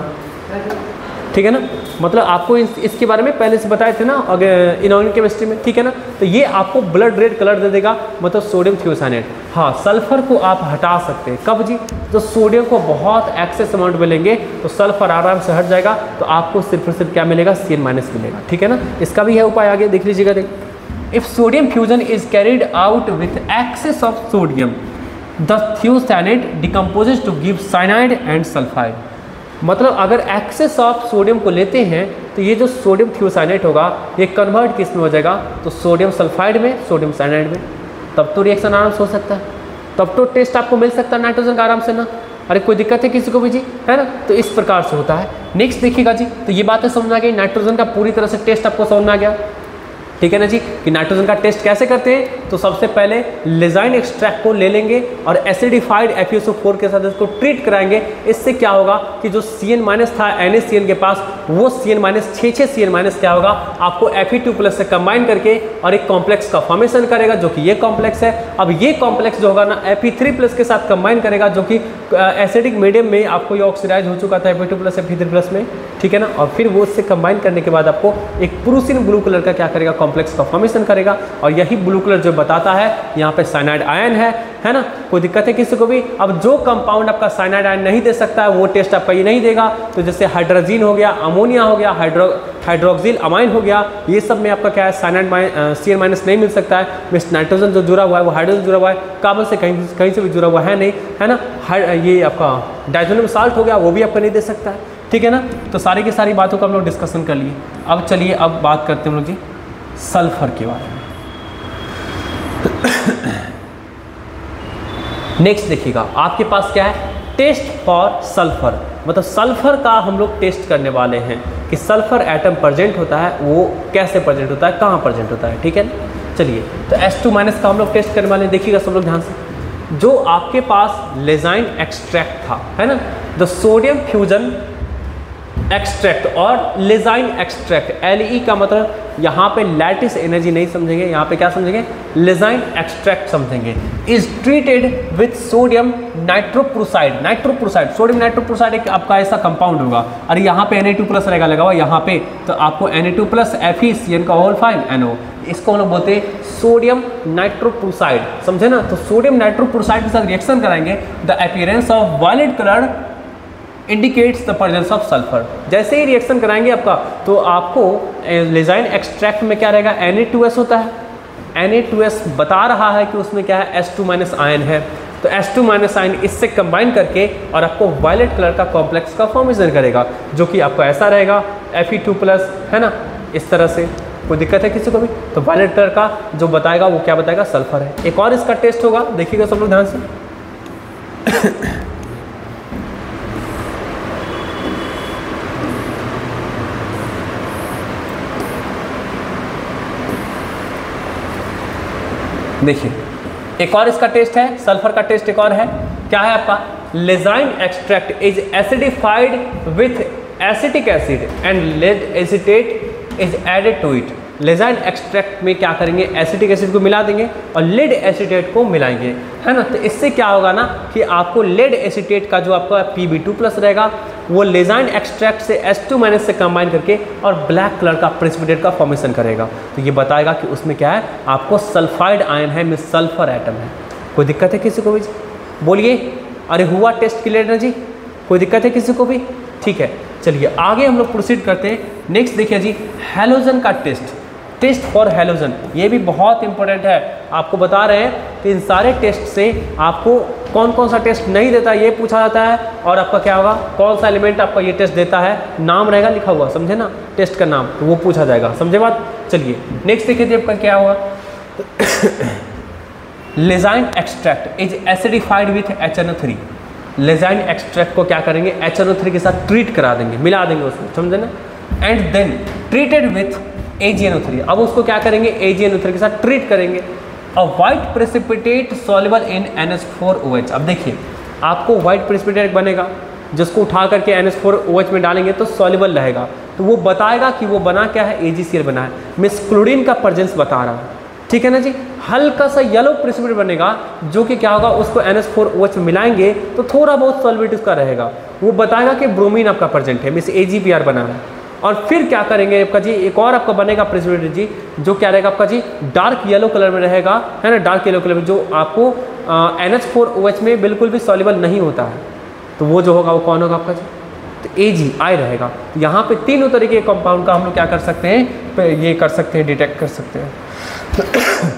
ठीक है ना, मतलब आपको इस, इसके बारे में पहले से बताए थे ना इनऑर्गेनिक केमिस्ट्री में। ठीक है ना, तो ये आपको ब्लड रेड कलर दे देगा, मतलब सोडियम थियोसाइनेट। हाँ, सल्फर को आप हटा सकते हैं, कब जी, तो सोडियम को बहुत एक्सेस अमाउंट में लेंगे तो सल्फर आराम से हट जाएगा, तो आपको सिर्फ और सिर्फ क्या मिलेगा, सी एन माइनस मिलेगा। ठीक है ना, इसका भी है उपाय, आगे देख लीजिएगा। देख if sodium fusion is carried out with excess of sodium the thiocyanate decomposes to give cyanide and sulphide. मतलब अगर एक्सेस ऑफ सोडियम को लेते हैं तो ये जो सोडियम थियोसाइनेट होगा ये कन्वर्ट किस में हो जाएगा, तो सोडियम सल्फाइड में, सोडियम साइनाइड में। तब तो रिएक्शन आराम से हो सकता है, तब तो टेस्ट आपको मिल सकता है नाइट्रोजन का आराम से ना। अरे कोई दिक्कत है किसी को भी जी, है ना, तो इस प्रकार से होता है। नेक्स्ट देखिएगा जी, तो ये बातें समझ आ गई, नाइट्रोजन का पूरी तरह से टेस्ट आपको समझ में आ गया। ठीक है ना जी, कि नाइट्रोजन का टेस्ट कैसे करते हैं, तो सबसे पहले लिजाइन एक्सट्रैक्ट को ले लेंगे और acidified F E S O four के साथ इसको ट्रीट कराएंगे। इससे क्या होगा कि जो सी एन माइनस था एन ए सी एन के पास, वो सी एन माइनस छः छः सी एन माइनस क्या होगा, आपको एफ ई टू प्लस से कंबाइन करके और एक कॉम्प्लेक्स का फॉर्मेशन करेगा, जो कि ये कॉम्प्लेक्स है। अब ये कॉम्प्लेक्स जो होगा ना एफ ई थ्री प्लस के साथ कंबाइन करेगा, जो कि एसिडिक मीडियम में आपको ये ऑक्सीडाइज हो चुका था F E two plus F E three plus में। ठीक है ना, और फिर वो उससे कंबाइन करने के बाद आपको एक प्रूसिन ब्लू कलर का क्या करेगा, कॉम्प्लेक्स का फॉर्मेशन करेगा, और यही ब्लू कलर जो बताता है यहाँ पे साइनाइड आयन है, है ना। कोई दिक्कत है किसी को भी? अब जो कंपाउंड आपका साइनाइड आयन नहीं दे सकता है वो टेस्ट आपका ये नहीं देगा। तो जैसे हाइड्रोजन हो गया, अमोनिया हो गया, हाइड्रो हाइड्रोक्सिल अमाइन हो गया, ये सब में आपका क्या है, साइनाइड सी एन माइनस नहीं मिल सकता है। मिस नाइट्रोजन जो जुड़ा हुआ है वो हाइड्रोजन जुड़ा हुआ है, कार्बन से कहीं कहीं से भी जुड़ा हुआ है नहीं, है ना। ये आपका डाइजोनियम साल्ट हो गया, वो भी आपका नहीं दे सकता है। ठीक है ना, तो सारी की सारी बातों का हम लोग डिस्कशन कर लिए। अब चलिए अब बात करते हैं हम लोग जी सल्फर के बारे में। नेक्स्ट देखिएगा, आपके पास क्या है, टेस्ट फॉर सल्फर, मतलब सल्फर का हम लोग टेस्ट करने वाले हैं कि सल्फर एटम प्रेजेंट होता है, वो कैसे प्रेजेंट होता है, कहाँ प्रेजेंट होता है। ठीक है, चलिए तो एस टू माइनस का हम लोग टेस्ट करने वाले हैं। देखिएगा सब लोग ध्यान से, जो आपके पास लेजाइन एक्सट्रैक्ट था, है ना, द सोडियम फ्यूजन एक्सट्रैक्ट और लेजाइन एक्सट्रैक्ट, एल ई का मतलब यहाँ पे लैटिस एनर्जी नहीं समझेंगे, यहाँ पे क्या समझेंगे, लेजाइन एक्सट्रैक्ट समझेंगे। Is treated with sodium nitroprusside, nitroprusside sodium nitroprusside एक आपका ऐसा कंपाउंड होगा, और यहाँ पे एन ए टू प्लस रहेगा लगा हुआ यहाँ पे, तो आपको N A two plus F E C N का होल फाइव एन ओ, इसको हम लोग बोलते हैं सोडियम नाइट्रोप्रोसाइड, समझे ना। तो सोडियम नाइट्रोप्रोसाइड के साथ रिएक्शन कराएंगे, the appearance of violet colour indicates the presence of sulphur. जैसे ही रिएक्शन कराएंगे आपका, तो आपको लेजाइन एक्सट्रैक्ट में क्या रहेगा, एन ए टू एस होता है, एन ए टू एस बता रहा है कि उसमें क्या है, एस टू माइनस आयन है, तो एस टू माइनस आयन इससे कंबाइन करके और आपको वायलेट कलर का कॉम्प्लेक्स का फॉर्मेशन करेगा, जो कि आपको ऐसा रहेगा एफ ई टू प्लस, है ना, इस तरह से। कोई दिक्कत है किसी को भी? तो वायलेट कलर का जो बताएगा वो क्या बताएगा? सल्फर है। एक और इसका टेस्ट होगा, देखिएगा सब लोग ध्यान से। देखिए एक और इसका टेस्ट है, सल्फर का टेस्ट एक और है। क्या है आपका? Lassaigne extract is acidified with acetic acid and lead acetate is added to it. Lassaigne extract में क्या करेंगे? एसिटिक एसिड को मिला देंगे और लेड एसिटेट को मिलाएंगे, है ना। तो इससे क्या होगा ना कि आपको लेड एसिटेट का जो आपका पी बी टू प्लस रहेगा वो लेजाइन एक्सट्रैक्ट से एस टू माइनस से कंबाइन करके और ब्लैक कलर का प्रेसिपिटेट का फॉर्मेशन करेगा। तो ये बताएगा कि उसमें क्या है? आपको सल्फाइड आयन है, मिस सल्फर एटम है। कोई दिक्कत है किसी को भी? बोलिए। अरे हुआ टेस्ट क्लियर ना जी? कोई दिक्कत है किसी को भी? ठीक है, चलिए आगे हम लोग प्रोसीड करते हैं। नेक्स्ट देखिए जी, हैलोजन का टेस्ट। टेस्ट फॉर हैलोजन, ये भी बहुत इंपॉर्टेंट है। आपको बता रहे हैं कि इन सारे टेस्ट से आपको कौन कौन सा टेस्ट नहीं देता ये पूछा जाता है, और आपका क्या होगा, कौन सा एलिमेंट आपका ये टेस्ट देता है, नाम रहेगा लिखा हुआ, समझे ना, टेस्ट का नाम, तो वो पूछा जाएगा, समझे बात। चलिए नेक्स्ट देखिए आपका क्या हुआ। Lassaigne extract is acidified with H N O three. Lassaigne extract को क्या करेंगे? एच एन ओ थ्री के साथ ट्रीट करा देंगे, मिला देंगे उसमें, समझे ना। And then treated with A G N O three. अब उसको क्या करेंगे? ए जी एन ओ थ्री के साथ ट्रीट करेंगे। A white precipitate soluble in N H four O H. अब देखिए आपको वाइट प्रेसिपिटेट बनेगा, जिसको उठा करके N H four O H में डालेंगे तो सॉल्युबल रहेगा, तो वो बताएगा कि वो बना क्या है? ए जी सी एल बना है, मिस क्लोरीन का प्रेजेंस बता रहा है, ठीक है ना जी। हल्का सा येलो प्रेसिपिटेट बनेगा जो कि क्या होगा, उसको N H four O H में मिलाएंगे तो थोड़ा बहुत सॉल्वेट उसका रहेगा, वो बताएगा कि ब्रोमीन आपका प्रेजेंट है, मिस ए जी पी आर बना है। और फिर क्या करेंगे आपका जी, एक और आपका बनेगा प्रेसिपिटेट जी, जो क्या रहेगा आपका जी, डार्क येलो कलर में रहेगा, है ना, डार्क येलो कलर में, जो आपको N H four O H में बिल्कुल भी सॉल्युबल नहीं होता है। तो वो जो होगा वो कौन होगा आपका जी? तो ए जी आई रहेगा। तो यहाँ पे तीनों तरीके के कंपाउंड का हम लोग क्या कर सकते हैं, ये कर सकते हैं, डिटेक्ट कर सकते हैं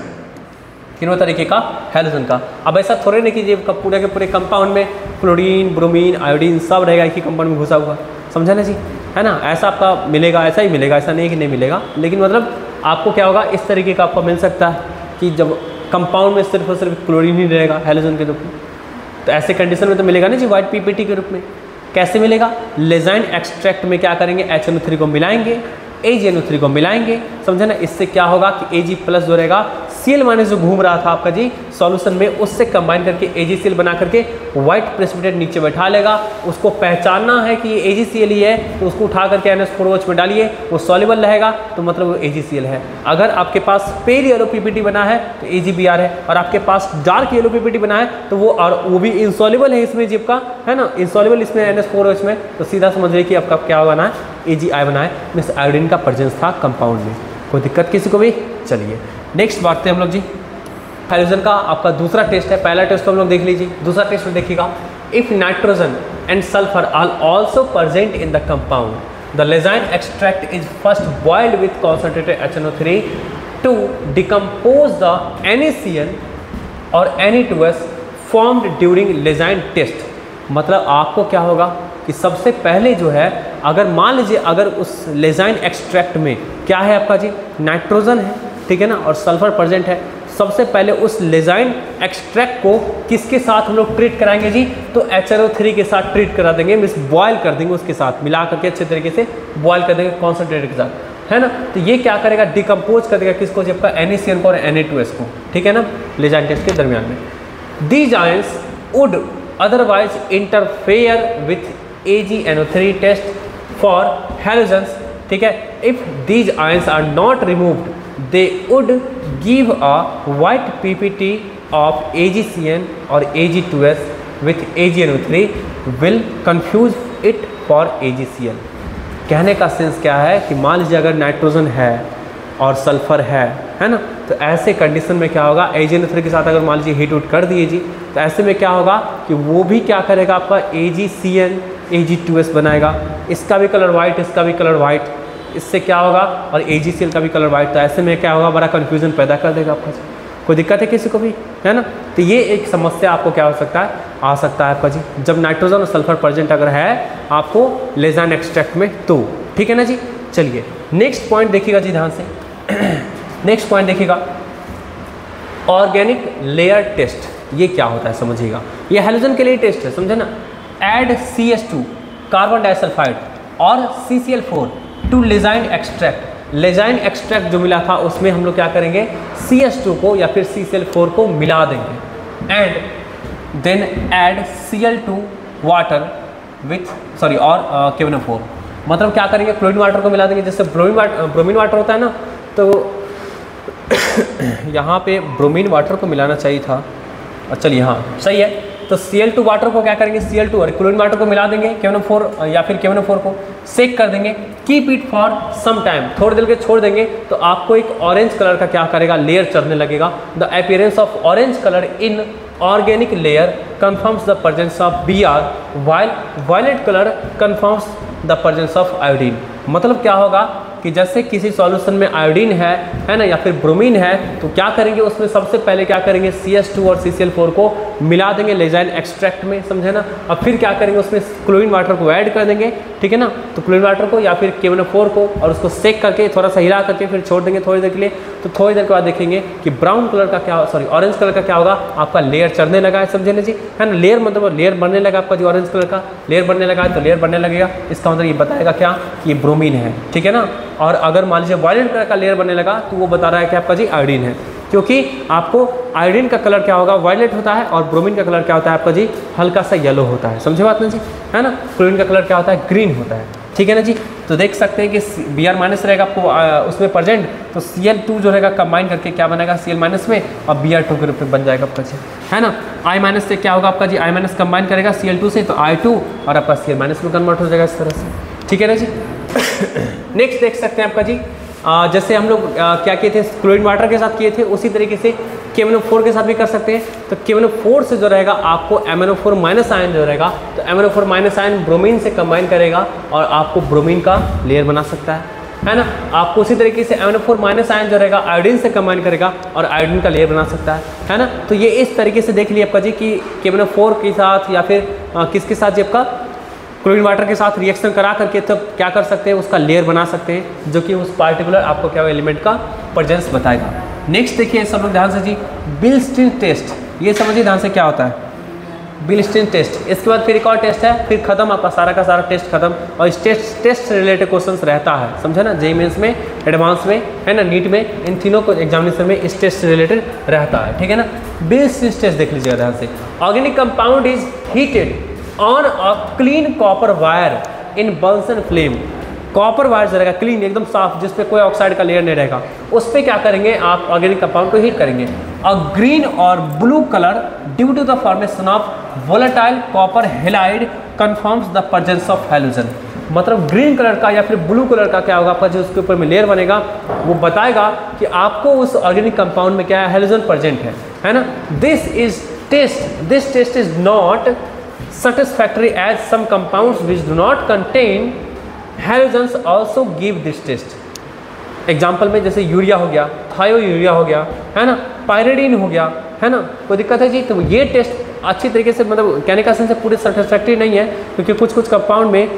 तीनों तरीके का हैलोजन का। अब ऐसा थोड़े नहीं कीजिए पूरे के पूरे कंपाउंड में क्लोरीन, ब्रोमीन, आयोडीन सब रहेगा एक ही कंपाउंड में घुसा हुआ, समझा ना जी, है ना। ऐसा आपका मिलेगा, ऐसा ही मिलेगा, ऐसा नहीं कि नहीं मिलेगा, लेकिन मतलब आपको क्या होगा, इस तरीके का आपको मिल सकता है कि जब कंपाउंड में सिर्फ और सिर्फ क्लोरीन ही रहेगा हैलोजन के रूप में, तो ऐसे कंडीशन में तो मिलेगा ना जी वाइट पीपीटी के रूप में। कैसे मिलेगा? लेजाइन एक्सट्रैक्ट में क्या करेंगे? एच एन ओ थ्री को मिलाएंगे, ए जी एन ओ थ्री को मिलाएंगे, समझे ना। इससे क्या होगा कि ए जी प्लस जो रहेगा, सी एल माइनस जो घूम रहा था आपका जी सॉल्यूशन में, उससे कंबाइन करके ए जी सी एल बना करके व्हाइट प्रेसिपिटेट नीचे बैठा लेगा। उसको पहचानना है कि ये ए जी सी एल ही है, तो उसको उठा करके N H four O H में डालिए, वो सॉल्युबल रहेगा, तो मतलब वो ए जी सी एल है। अगर आपके पास पेल येलो पीपीटी बना है तो ए जी बी आर है, और आपके पास डार्क येलो पीपीटी बना है तो वो, और वो भी इंसॉल्युबल है इसमें जिप का, है ना, इंसॉल्युबल इसमें N H four O H में, तो सीधा समझिए कि आपका क्या बना है? ए जी आई बना है, मिस आयोडीन का प्रेजेंस था कंपाउंड में। कोई दिक्कत किसी को भी? चलिए नेक्स्ट बात है हम लोग जी, हैलोजन का आपका दूसरा टेस्ट है। पहला टेस्ट तो हम लोग देख लीजिए, दूसरा टेस्ट में देखिएगा। If nitrogen and sulphur are also present in the compound, the Lassaigne extract is first boiled with concentrated H N O three to decompose the N A C L और N A two S formed during Lassaigne test. मतलब आपको क्या होगा कि सबसे पहले जो है, अगर मान लीजिए अगर उस लेजाइन एक्सट्रैक्ट में क्या है आपका जी, नाइट्रोजन है, ठीक है ना, और सल्फर प्रेजेंट है, सबसे पहले उस लेजाइन एक्सट्रैक्ट को किसके साथ हम लोग ट्रीट कराएंगे जी? तो एच एन ओ थ्री के साथ ट्रीट करा देंगे, मीन्स बॉयल कर देंगे, उसके साथ मिला करके अच्छे तरीके से बॉयल कर देंगे कॉन्सेंट्रेटेड के साथ, है ना। तो ये क्या करेगा? डिकम्पोज कर देगा किसको? जब का एन ए सी एन को और एन ए टू एस को, ठीक है ना, लेजाइन टेस्ट के दरमियान में। These ions would otherwise interfere with A G N O three test for halogens, ठीक है। If these ions are not removed they would give a white P P T of A G C N or A G two S with A G N O three will confuse it for A G C L। कहने का sense क्या है कि मान लीजिए अगर nitrogen है और सल्फर है, है ना, तो ऐसे कंडीशन में क्या होगा, A G N O three के साथ अगर मान लीजिए हीट उट कर दिए जी, तो ऐसे में क्या होगा कि वो भी क्या करेगा आपका A G C N A G two S बनाएगा, इसका भी कलर वाइट, इसका भी कलर वाइट, इससे क्या होगा, और ए जी सी एल का भी कलर वाइट, तो ऐसे में क्या होगा, बड़ा कन्फ्यूजन पैदा कर देगा आपका। कोई दिक्कत है किसी को भी, है ना। तो ये एक समस्या आपको क्या हो सकता है, आ सकता है आपका जी, जब नाइट्रोजन और सल्फर प्रेजेंट अगर है आपको लेजाइन एक्सट्रैक्ट में, तो ठीक है ना जी। चलिए नेक्स्ट पॉइंट देखिएगा जी ध्यान से। नेक्स्ट पॉइंट देखिएगा, ऑर्गेनिक लेयर टेस्ट। ये क्या होता है समझिएगा, ये हैलोजन के लिए टेस्ट है, समझे ना। Add C H two carbon disulphide और C C L four to Lassaigne extract. Lassaigne extract जो मिला था उसमें हम लोग क्या करेंगे, सी एच टू को या फिर सी सी एल फोर को मिला देंगे and then add C L two water with sorry और के वन ओ फोर। मतलब क्या करेंगे, क्लोरीन वाटर को मिला देंगे। जैसे ब्रोमीन वाटर ब्रोमीन वाटर होता है ना, तो यहाँ पे ब्रोमीन वाटर को मिलाना चाहिए था। चलिए हाँ सही है। तो सी एल टू वाटर को क्या करेंगे, सी एल टू और क्लोरीन वाटर को मिला देंगे, के वन ओ फोर या फिर के वन ओ फोर को सेक कर देंगे। Keep it for some time, थोड़ी देर के छोड़ देंगे तो आपको एक ऑरेंज कलर का क्या करेगा, लेयर चढ़ने लगेगा। The appearance of orange colour in organic layer confirms the presence of B R while violet color confirms the presence of iodine। मतलब क्या होगा कि जैसे किसी सॉल्यूशन में आयोडीन है है ना या फिर ब्रोमीन है, तो क्या करेंगे उसमें सबसे पहले क्या करेंगे सी एच टू और सी सी एल फोर को मिला देंगे लेजाइन एक्सट्रैक्ट में, समझे ना। अब फिर क्या करेंगे उसमें क्लोरीन वाटर को ऐड कर देंगे, ठीक है ना। तो क्लोरीन वाटर को या फिर के वन ओ फोर को और उसको सेक करके थोड़ा सा हिला करके फिर छोड़ देंगे थोड़ी देर के लिए। तो थोड़ी देर के बाद देखेंगे कि ब्राउन कलर का क्या सॉरी ऑरेंज कलर का क्या होगा, आपका लेयर चढ़ने लगा है, समझे ना जी, है ना। लेयर मतलब लेयर बनने लगा आपका, जो ऑरेंज कलर का लेयर बनने लगा है तो लेयर बनने लगेगा, इसका मतलब ये बताएगा क्या कि ये ब्रोमीन है, ठीक है ना। और अगर मान लीजिए वायलेट कलर का लेयर बनने लगा तो वो बता रहा है कि आपका जी आयोडीन है, क्योंकि आपको आयोडीन का कलर क्या होगा, वायलेट होता है, और ब्रोमीन का कलर क्या होता है आपका जी, हल्का सा येलो होता है, समझे बात ना जी, है ना। क्लोरीन का कलर क्या होता है, ग्रीन होता है, ठीक है ना जी। तो देख सकते हैं कि बी आर माइनस रहेगा आपको आ, उसमें प्रेजेंट, तो सी एल टू जो रहेगा कंबाइन करके क्या बनेगा सी एल माइनस में, और बी आर टू के रूप में बन जाएगा आपका जी, है ना। आई माइनस से क्या होगा आपका जी, आई माइनस कंबाइन करेगा सी एल टू से, तो आई टू और आपका सी एल माइनस में कन्वर्ट हो जाएगा इस तरह से, ठीक है ना जी। नेक्स्ट देख सकते हैं आपका जी, आ, जैसे हम लोग आ, क्या किए थे क्लोरीन वाटर के साथ किए थे, उसी तरीके से के वन ओ फोर के साथ भी कर सकते हैं। तो के वन ओ फोर से जो रहेगा आपको M N O four minus ion जो रहेगा, तो M N O four minus ion bromine से कंबाइन करेगा और आपको ब्रोमीन का लेयर बना सकता है, है ना। आपको उसी तरीके से M N O four minus ion जो रहेगा आयोडीन से कंबाइन करेगा और आयोडीन का लेयर बना सकता है, है ना। तो ये इस तरीके से देख लिया आपका जी कि के वन ओ फोर के साथ या फिर आ, किसके साथ जी आपका क्लोरीन वाटर के साथ रिएक्शन करा करके तब क्या कर सकते हैं, उसका लेयर बना सकते हैं, जो कि उस पार्टिकुलर आपको क्या एलिमेंट का प्रेजेंस बताएगा। नेक्स्ट देखिए सब लोग ध्यान से जी, बिल्स्टीन टेस्ट, ये समझिए ध्यान से क्या होता है बिल्स्टीन टेस्ट। इसके बाद फिर एक और टेस्ट है, फिर खत्म आपका सारा का सारा टेस्ट खत्म। और इस टेस्ट टेस्ट से रिलेटेड क्वेश्चंस रहता है, समझे ना, जेई मेंस में, एडवांस में, है ना, नीट में, इन तीनों को एग्जामिनेशन में इस टेस्ट से रिलेटेड रहता है, ठीक है ना। बिल्स्टीन टेस्ट देख लीजिएगा ध्यान से। Organic compound is heated on a clean copper wire in Bunsen flame. Copper wire जो रहेगा क्लीन एकदम साफ, जिस पे कोई ऑक्साइड का लेयर नहीं रहेगा, उस पर क्या करेंगे आप ऑर्गेनिक कंपाउंड को हीट करेंगे। अ ग्रीन और blue colour due to the formation of volatile copper halide confirms the presence of halogen. मतलब ग्रीन कलर का या फिर ब्लू कलर का क्या होगा आपका, जो उसके ऊपर में लेयर बनेगा वो बताएगा कि आपको उस ऑर्गेनिक कंपाउंड में क्या है, हैलोजन प्रेजेंट है, है ना। This is test this test is not satisfactory as some compounds which do not contain halogens also give this test। Example में जैसे यूरिया हो गया, थायो यूरिया हो गया, है ना, पायरिडीन हो गया, है ना, कोई दिक्कत है जी। तो ये टेस्ट अच्छी तरीके से मतलब केमिकल सेंस से पूरे सेटिस्फैक्ट्री नहीं है, क्योंकि कुछ कुछ कंपाउंड में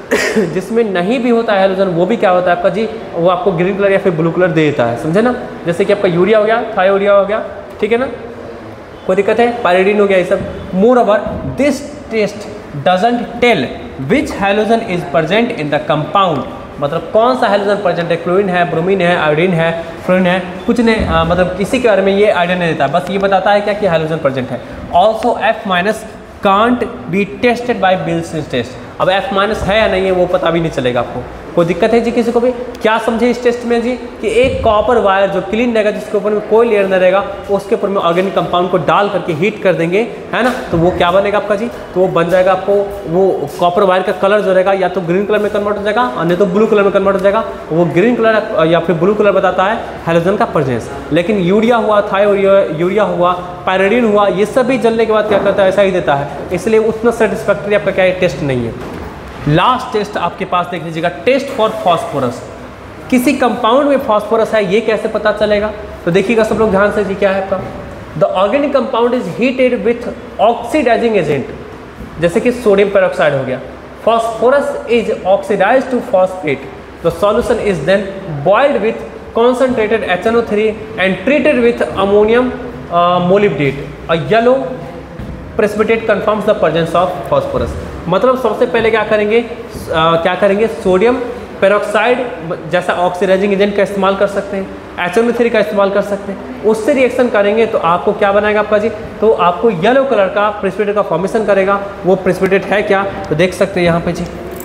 जिसमें नहीं भी होता है हैलोजन, वो भी क्या होता है आपका जी, वो आपको ग्रीन कलर या फिर ब्लू कलर दे देता है, समझे ना। जैसे कि आपका यूरिया हो गया, थायो यूरिया हो गया, ठीक है ना, कोई दिक्कत है, पायरिडीन हो गया, ये सब। Moreover this test doesn't tell which halogen is present in the compound. मतलब कौन सा हैलोजन प्रेजेंट है, क्लोरीन है, ब्रोमीन है, आयोडीन है, फ्लोरीन है, कुछ नहीं, आ, मतलब किसी के बारे में ये आइडिया नहीं देता, बस ये बताता है क्या कि हैलोजन प्रेजेंट है। Also F minus can't be tested by Beilstein test. अब एफ माइनस है या नहीं है वो पता भी नहीं चलेगा आपको। कोई दिक्कत है जी किसी को भी? क्या समझे इस टेस्ट में जी कि एक कॉपर वायर जो क्लीन रहेगा, जिसके ऊपर में कोई लेयर नहीं रहेगा, उसके ऊपर में ऑर्गेनिक कंपाउंड को डाल करके हीट कर देंगे, है ना, तो वो क्या बनेगा आपका जी, तो वो बन जाएगा आपको, वो कॉपर वायर का कलर जो रहेगा या तो ग्रीन कलर में कन्वर्ट हो जाएगा और नहीं तो ब्लू कलर में कन्वर्ट हो जाएगा। वो ग्रीन कलर या फिर ब्लू कलर बताता है हैलोजन का प्रेजेंस। लेकिन यूरिया हुआ, थायो यूरिया हुआ, पायरिडीन हुआ, ये सब भी जलने के बाद क्या करता है, ऐसा ही देता है। इसलिए उतना सेटिस्फैक्ट्री आपका क्या है, टेस्ट नहीं है। लास्ट टेस्ट आपके पास देख लीजिएगा, टेस्ट फॉर फॉस्फोरस। किसी कंपाउंड में फॉस्फोरस है ये कैसे पता चलेगा, तो देखिएगा सब लोग ध्यान से जी, क्या है आपका, the organic compound is heated with oxidising agent, जैसे कि सोडियम पेरोक्साइड हो गया। Phosphorus is oxidise to phosphate the solution is then boiled with concentrated H N O three and treated with ammonium uh, molybdate. A yellow precipitate confirms the presence of phosphorus. मतलब सबसे पहले क्या करेंगे, uh, क्या करेंगे sodium peroxide जैसा oxidising agent का इस्तेमाल कर सकते हैं, H N O three का इस्तेमाल कर सकते हैं, उससे रिएक्शन करेंगे तो आपको क्या बनाएगा आपका जी, तो आपको येलो कलर का प्रेसिपिटेट का फॉर्मेशन करेगा। वो प्रेसिपिटेट है क्या, तो देख सकते हैं यहाँ पे जी,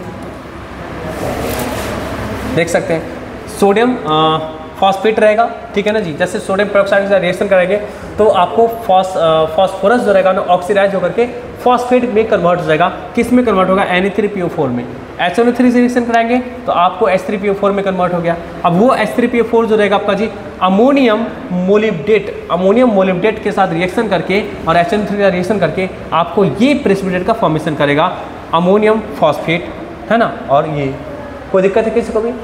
देख सकते हैं सोडियम फॉस्फेट रहेगा, ठीक है ना जी। जैसे सोडियम पेरोक्साइड के साथ रिएक्शन करेंगे तो आपको फॉस फॉस्फोरस जो रहेगा ना ऑक्सीडाइज होकर के फॉस्फेट में कन्वर्ट हो जाएगा। किस में कन्वर्ट होगा, N A three P O four में। H N O three से रिएक्शन कराएंगे तो आपको H three P O four में कन्वर्ट हो गया। अब वो H three P O four जो रहेगा आपका जी अमोनियम मोलिब्डेट, अमोनियम मोलिब्डेट के साथ रिएक्शन करके और H N O थ्री का रिएक्शन करके आपको ये प्रेसिपिटेट का फॉर्मेशन करेगा, अमोनियम फॉस्फेट, है ना। और ये कोई दिक्कत है किसी को भी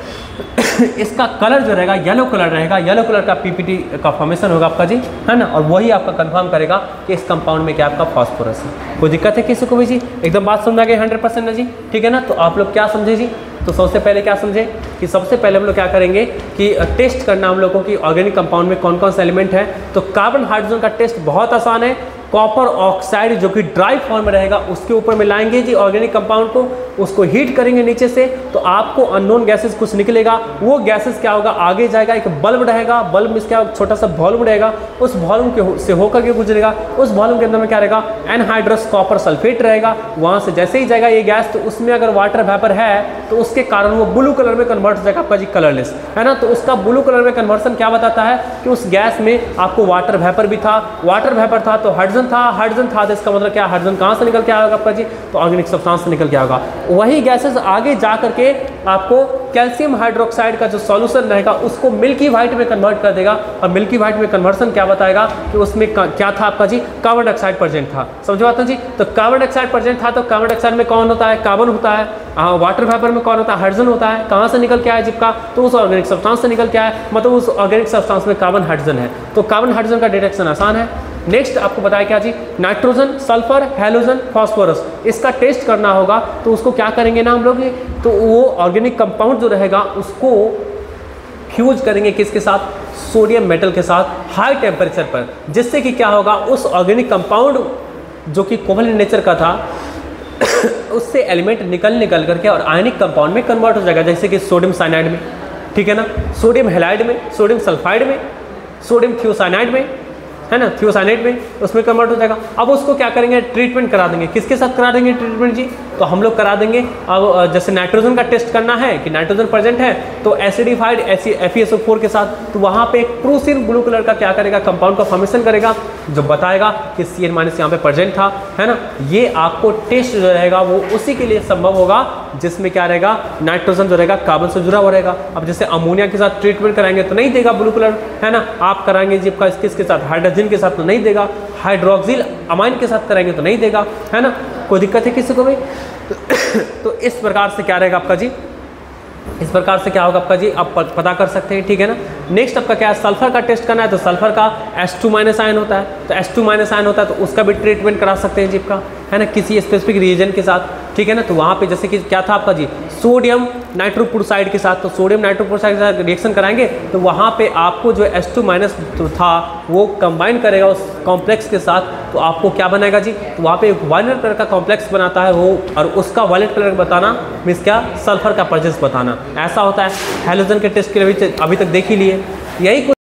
इसका कलर जो रहेगा येलो कलर रहेगा, येलो कलर का पीपीटी का फॉर्मेशन होगा आपका जी, है ना। और वही आपका कंफर्म करेगा कि इस कंपाउंड में क्या आपका फॉस्फोरस है। कोई दिक्कत है किसी को भी जी, एकदम बात समझ आ गई हंड्रेड परसेंट ना जी, ठीक है ना। तो आप लोग क्या समझे जी, तो सबसे पहले क्या समझे कि सबसे पहले हम लोग क्या करेंगे कि टेस्ट करना हम लोगों की ऑर्गेनिक कंपाउंड में कौन कौन सा एलिमेंट है। तो कार्बन हाइड्रोजन का टेस्ट बहुत आसान है। कॉपर ऑक्साइड जो कि ड्राई फॉर्म में रहेगा उसके ऊपर मिलाएंगे जी ऑर्गेनिक कंपाउंड को, उसको हीट करेंगे नीचे से तो आपको अननोन गैसेस कुछ निकलेगा। वो गैसेस क्या होगा, आगे जाएगा, एक बल्ब रहेगा, बल्ब में क्या छोटा सा वॉल्यूम रहेगा, उस वॉल्यूम के से होकर के गुजरेगा। उस वॉल्यूम के अंदर में क्या रहेगा, एनहाइड्रस कॉपर सल्फेट रहेगा। वहाँ से जैसे ही जाएगा ये गैस तो उसमें अगर वाटर वेपर है तो उसके कारण वो ब्लू कलर में कन्वर्ट हो जाएगा आपका जी, कलरलेस, है ना। तो उसका ब्लू कलर में कन्वर्सन क्या बताता है कि उस गैस में आपको वाटर वेपर भी था, वाटर वेपर था तो हाइड्रोजन था, हाइड्रोजन था तो इसका मतलब क्या, हाइड्रोजन कहाँ से निकल के आएगा आपका जी, तो ऑर्गेनिक सब्सटेंस से निकल के आएगा। वही गैसेस आगे जा करके आपको कैल्शियम हाइड्रोक्साइड का जो सॉल्यूशन रहेगा उसको मिल्की व्हाइट में कन्वर्ट कर देगा। और मिल्की व्हाइट में कन्वर्सन क्या बताएगा कि उसमें क्या था आपका जी, कार्बन डाइऑक्साइड प्रेजेंट था। समझ बात है जी। तो कार्बन डाइऑक्साइड प्रेजेंट था तो कार्बन डाइऑक्साइड में कौन होता है, कार्बन होता है। वाटर वेपर में कौन होता है, हाइड्रोजन होता है। कहाँ से निकल के आया जिसका, तो उस ऑर्गेनिक सब्सटेंस से निकल के आया, मतलब उस ऑर्गेनिक सब्सटेंस में कार्बन हाइड्रोजन है। तो कार्बन हाइड्रोजन का डिटेक्शन आसान है। नेक्स्ट आपको बताया क्या जी, नाइट्रोजन, सल्फर, हैलोजन, फास्फोरस, इसका टेस्ट करना होगा तो उसको क्या करेंगे ना हम लोग, तो वो ऑर्गेनिक कंपाउंड जो रहेगा उसको फ्यूज करेंगे किसके साथ, सोडियम मेटल के साथ हाई टेम्परेचर पर, जिससे कि क्या होगा उस ऑर्गेनिक कंपाउंड जो कि कोवलेंट नेचर का था उससे एलिमेंट निकल निकल करके और आयनिक कंपाउंड में कन्वर्ट हो जाएगा। जैसे कि सोडियम साइनाइड में, ठीक है ना, सोडियम हैलाइड में, सोडियम सल्फाइड में, सोडियम थियोसाइनाइड में, है ना, थियोसाइनेट में, उसमें कन्वर्ट हो जाएगा। अब उसको क्या करेंगे, ट्रीटमेंट करा देंगे। किसके साथ करा देंगे ट्रीटमेंट जी, तो हम लोग करा देंगे। अब जैसे नाइट्रोजन का टेस्ट करना है कि नाइट्रोजन प्रेजेंट है तो acidified F E S O four के साथ, तो वहाँ पे एक प्रूसिन ब्लू कलर का क्या करेगा, कंपाउंड का फॉर्मेशन करेगा जो बताएगा कि सी एन माइनस यहाँ पे प्रेजेंट था, है ना। ये आपको टेस्ट जो रहेगा वो उसी के लिए संभव होगा जिसमें क्या रहेगा, नाइट्रोजन जो रहेगा कार्बन से जुड़ा हुआ रहेगा। अब जैसे अमोनिया के साथ ट्रीटमेंट कराएंगे तो नहीं देगा ब्लू कलर, है ना। आप कराएंगे जी आपका किसके साथ, हाइड्रोजन के साथ तो नहीं देगा, हाइड्रोक्सिल अमाइन के साथ कराएंगे तो नहीं देगा, है ना। कोई दिक्कत है किसी को भी तो इस प्रकार से क्या रहेगा आपका जी, इस प्रकार से क्या होगा आपका जी, आप पता कर सकते हैं, ठीक है ना। नेक्स्ट आपका क्या है, सल्फर का टेस्ट करना है तो सल्फर का एस टू माइनस आयन होता है, तो एस टू माइनस आयन होता है तो उसका भी ट्रीटमेंट करा सकते हैं जी आपका, है ना, किसी स्पेसिफिक रीजन के साथ, ठीक है ना। तो वहाँ पे जैसे कि क्या था आपका जी, सोडियम नाइट्रोपुरसाइड के साथ, तो सोडियम नाइट्रोपुरसाइड के साथ रिएक्शन कराएंगे तो वहाँ पे आपको जो एस टू माइनस था वो कंबाइन करेगा उस कॉम्प्लेक्स के साथ, तो आपको क्या बनाएगा जी, तो वहाँ पे एक वायलेट कलर का कॉम्प्लेक्स बनाता है वो, और उसका वायलेट कलर बताना मीन्स क्या, सल्फर का प्रेजेंस बताना, ऐसा होता है। हैलोजन के टेस्ट के लिए अभी तक देख ही लिए, यही